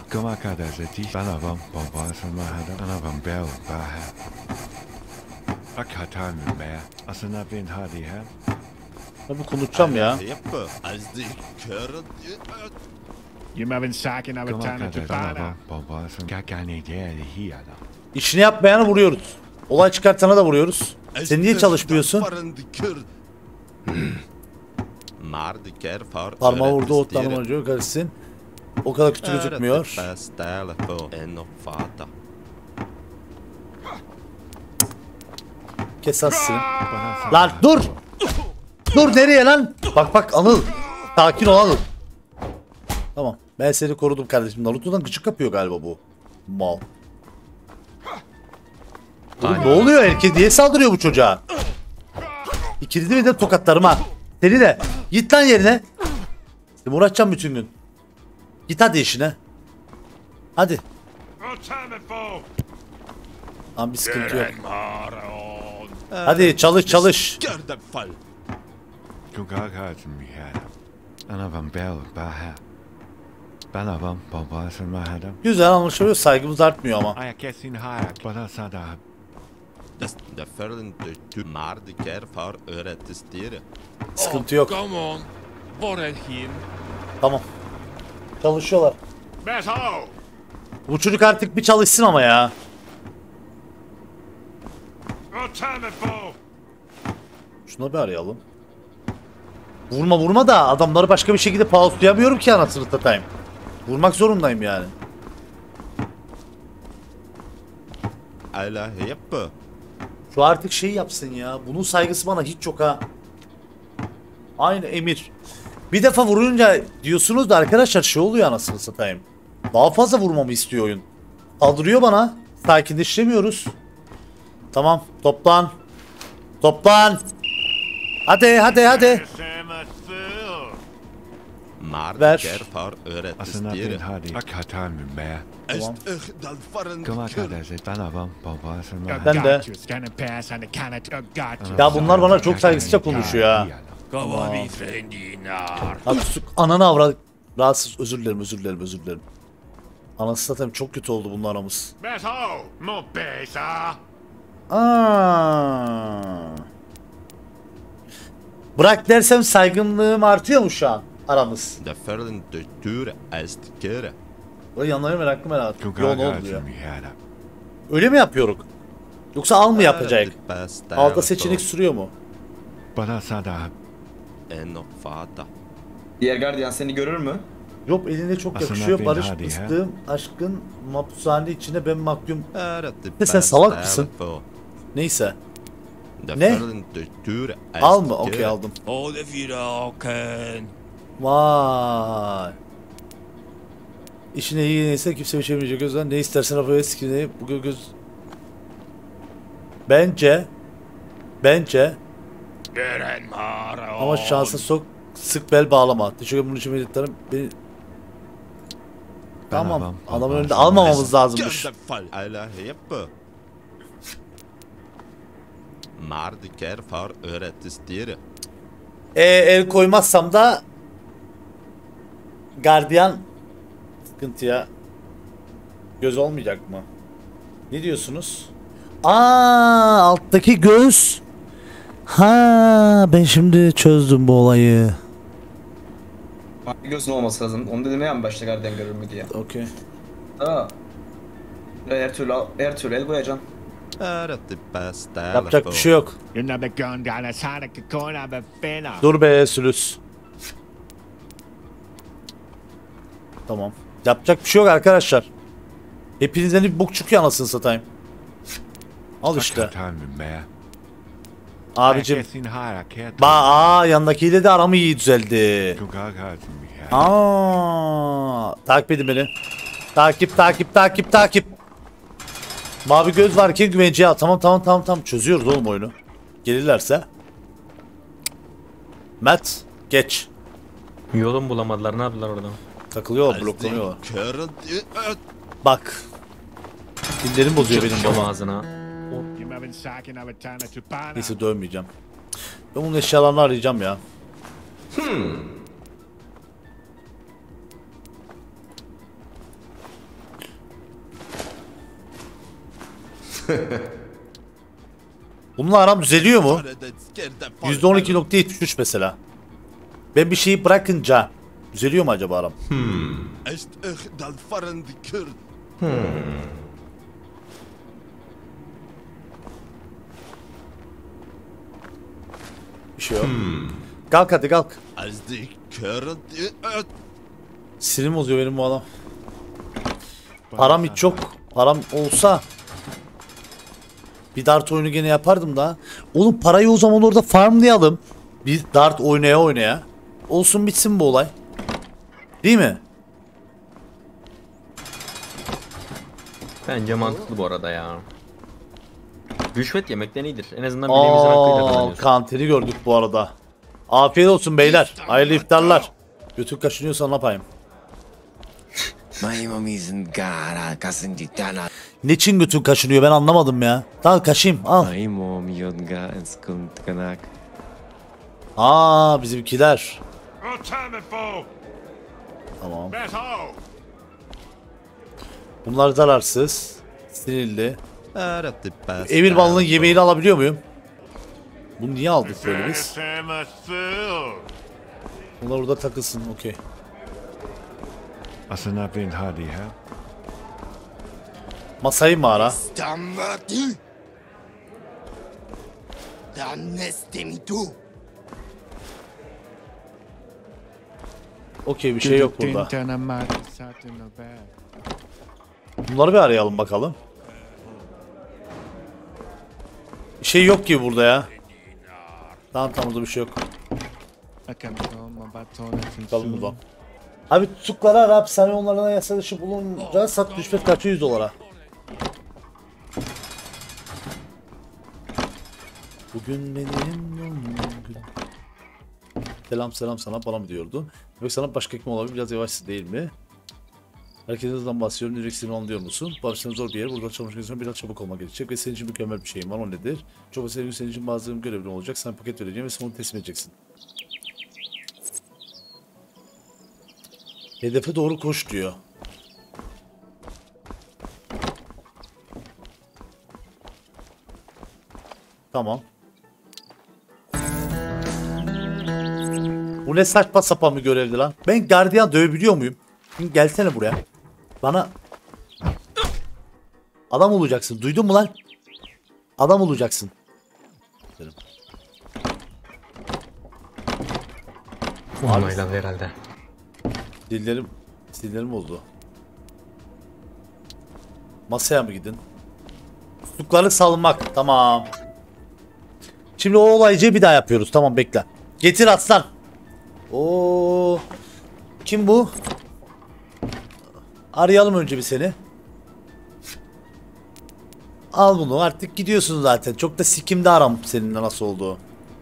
Tabii konuşacağım ya. İşini yapmayana vuruyoruz. Olay çıkartana da vuruyoruz. Sen niye çalışmıyorsun? Parmağı vurdu, otlanma acıyor kardeşsin. O kadar kötü gözükmüyor. Kes atsın. Lan dur! Dur nereye lan? Bak bak Anıl. Sakin ol Anıl. Tamam. Ben seni korudum kardeşim. Naruto'dan gıcık kapıyor galiba bu. Mal. Oğlum, ne oluyor? Erkek diye saldırıyor bu çocuğa. İkinizi bir de tokatlarım ha. Seni de. Git lan yerine. Seni uğraşacağım bütün gün. Git hadi işine. Hadi. Lan bir sıkıntı yok. Hadi çalış çalış. Güzel anlaşılıyor, saygımız artmıyor ama. Sıkıntı yok. Tamam. Çalışıyorlar. Bu çocuk artık bir çalışsın ama ya. Şuna bir arayalım. Vurma vurma da adamları başka bir şekilde pauslayamıyorum ki anasını satayım. Vurmak zorundayım yani. Şu artık şey yapsın ya. Bunun saygısı bana hiç yok ha. Aynı emir. Bir defa vurunca diyorsunuz da arkadaşlar şey oluyor anasını satayım. Daha fazla vurmamı istiyor oyun. Saldırıyor bana. Sakinleşemiyoruz. Tamam toplan. Toplan. Hadi hadi hadi. Ver. Tamam. Ben de. Ya bunlar bana çok saygısızca konuşuyor ya. Ananı avradık. Rahatsız, özür dilerim, özür dilerim, özür dilerim. Anası zaten çok kötü oldu bunun aramız. Bırak dersem saygınlığım artıyor mu şu an aramız? Böyle yanlarına meraklı meraklı. Yo ne oldu ya? Öyle mi yapıyoruz? Yoksa al mı yapacak? Altta seçenek sürüyor mu? Diğer gardiyan seni görür mü? Yok elinde çok yakışıyor. Barış ıstığım aşkın mahpushane içine ben mahkum. Sen salak mısın? Neyse. Ne? Al mı? Okey aldım. Vay. İşine iyi neyse kimse bir şey demeyecek gözden. Ne istersen Rafael sikine bu göz. Bence ama şansa sok, sık bel bağlama. Teşekkür ederim bunun için meditlerim. Beni... Tamam. Adamın önünde almamamız lazımmış. El koymazsam da gardiyan sıkıntıya göz olmayacak mı? Ne diyorsunuz? Alttaki göz. Ha ben şimdi çözdüm bu olayı. Mavi gözün olması lazım. Onu dedim ya başta gardiyan görür mü diye. Okey. Aa. Her türlü el koyacaksın. Yapacak bir şey yok. Dur be Sülüs. Tamam. Yapacak bir şey yok arkadaşlar. Hepinizden bir bok çıkıyor anasını satayım. Al işte. Abicim. Yandakiyle de aramı iyi düzeldi. Takip edin beni. Takip. Mavi göz varken güvenceye al. Tamam. Çözüyoruz oğlum oyunu. Gelirlerse. Matt geç. Yolun bulamadılar, ne yaptılar orada? Takılıyorlar, bloklanıyorlar. Bak. Dillerim bozuyor benim baba. Ağzına. Neyse dövmeyeceğim. Ben bunun eşyalarını arayacağım ya. Bununla aram düzeliyor mu? %12.73 mesela. Ben bir şeyi bırakınca düzeliyor mu acaba aram? Bir şey yok. Kalk hadi kalk. Sinirim bozuyor benim bu adam. Param hiç çok. Param olsa bir dart oyunu gene yapardım da. Oğlum parayı o zaman orada farmlayalım. Bir dart oynaya. Olsun bitsin bu olay. Değil mi? Bence mantıklı bu arada ya. Rüşvet yemekten iyidir. En azından bileğimizin hakkıyla kazanıyorsun. Kantini gördük bu arada. Afiyet olsun beyler. Hayırlı iftarlar. Götür kaşınıyorsan ne yapayım? Niçin götün kaşınıyor ben anlamadım ya. Al kaşıyım al. Bizimkiler. Tamam. Bunlar zararsız. Sinirli. Emir balının yemeğini alabiliyor muyum? Bunu niye aldık böyle biz? Bunlar orada takılsın, okey. Masayı mı ara? Okey, bir şey yok burada. Bunları bir arayalım bakalım. Bir şey yok ki burada ya. Tamam burada bir şey yok. Bakalım buradan. Abi tutukları ara, hapishane onlarına yasa dışı bulunca sat rüşvet kaçıyor $100. Bugün benim gün. Selam sana bana mı diyordu? Demek sana başka kim olabilir, biraz yavaşsın değil mi? Herkesin hızdan bahsediyorum, direksiyonu anlıyor musun? Bu hapishane zor bir yer, burada çalışmak için biraz çabuk olmak gerekecek ve senin için mükemmel bir şeyim var, o nedir? Çok basit, senin için bazılarım görevli olacak, sana paket vereceğim ve sen onu teslim edeceksin. Hedefe doğru koş diyor. Tamam. Bu ne saçma sapan bir görevdi lan. Ben gardiyan dövebiliyor muyum? Şimdi gelsene buraya. Bana adam olacaksın. Duydun mu lan? Adam olacaksın. Onayla herhalde. Dillerim oldu. Masaya mı gidin? Tutukları salmak. Tamam. Şimdi o olaycıyı bir daha yapıyoruz. Tamam bekle. Getir aslan. Oo. Kim bu? Arayalım önce bir seni. Al bunu, artık gidiyorsun zaten. Çok da sikimde aram seninle nasıl olduğu.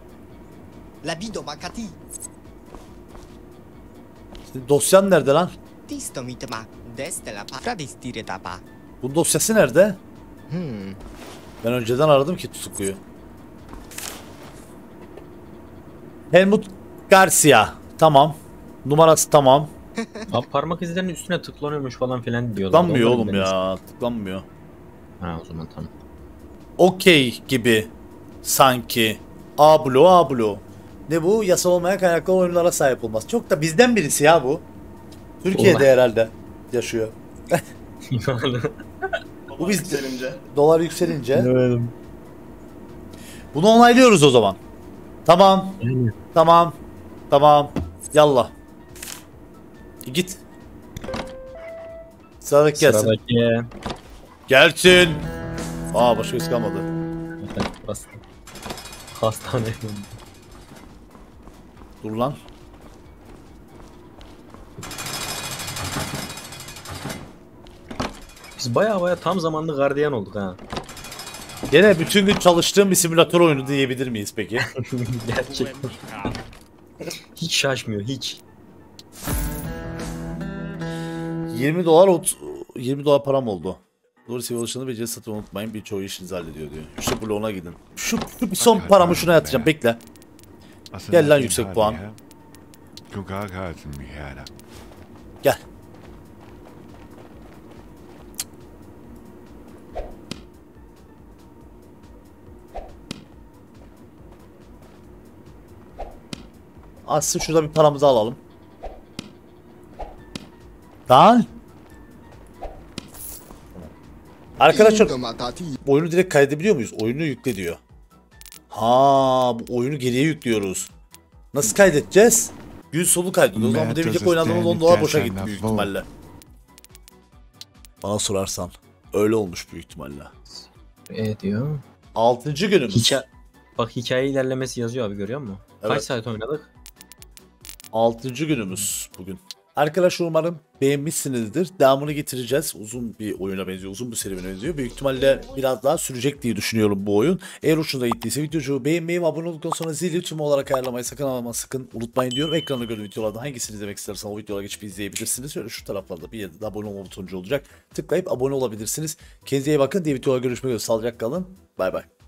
Dosyan nerede lan? Bu dosyası nerede? Ben önceden aradım ki tutukluyu. Helmut Garcia. Tamam. Numarası tamam. Abi parmak izlerinin üstüne tıklanıyormuş falan filan diyorlar. Tıklanmıyor oğlum ya. Tıklanmıyor. Ha o zaman tamam. Okey gibi. Sanki. Ablo. Ne bu? Yasal olmayan kaynaklı oyunlara sahip olmaz. Çok da bizden birisi ya bu. Türkiye'de herhalde yaşıyor. Bu biz Yükselince. dolar yükselince. Evet. Bunu onaylıyoruz o zaman. Tamam. Aynen. Tamam. Tamam. Yallah. Git. Sıradaki gelsin. Sıradaki. Gelsin. Aa başka hiç kalmadı. Hastane. Dur lan. Biz baya tam zamanlı gardiyan olduk ha. Gene bütün gün çalıştığım bir simülatör oyunu diyebilir miyiz peki? Gerçekten. Hiç şaşmıyor hiç. 20 dolar param oldu. Doğru seviye alışını beceri satın unutmayın. Birçoğu işinizi hallediyor diyor. İşte bloğuna gidin. Şu bir son paramı şuna yatacağım. Bekle. Gel lan yüksek puan. Gel. Aslında şurada bir paramızı alalım. Lan. Arkadaşlar oyunu direkt kaydedebiliyor muyuz? Oyunu yükle diyor. Ha, bu oyunu geriye yüklüyoruz. Nasıl kaydedeceğiz? Gün sonu kaydediyoruz ama bir de birlikte oynadığımız 10 dolar boşa gitti büyük ihtimalle. Bana sorarsan öyle olmuş büyük ihtimalle. Diyor. 6. günümüz. Bak hikaye ilerlemesi yazıyor abi, görüyor musun? Evet. Kaç saat oynadık? 6. günümüz bugün. Arkadaşlar umarım beğenmişsinizdir. Devamını getireceğiz. Uzun bir oyuna benziyor. Uzun bir serüvene benziyor. Büyük ihtimalle biraz daha sürecek diye düşünüyorum bu oyun. Eğer hoşunuza gittiyse videoyu beğenmeyi ve abone olduktan sonra zili tüm olarak ayarlamayı sakın unutmayın diyorum. Ekranda gördüğüm videolardan hangisini izlemek istersen o videolara geçip izleyebilirsiniz. Şöyle şu taraflarda bir yerde de abone olma butonu olacak. Tıklayıp abone olabilirsiniz. Kendinize iyi bakın. Diğer videolara görüşmek üzere. Sağlıcakla kalın. Bay bay.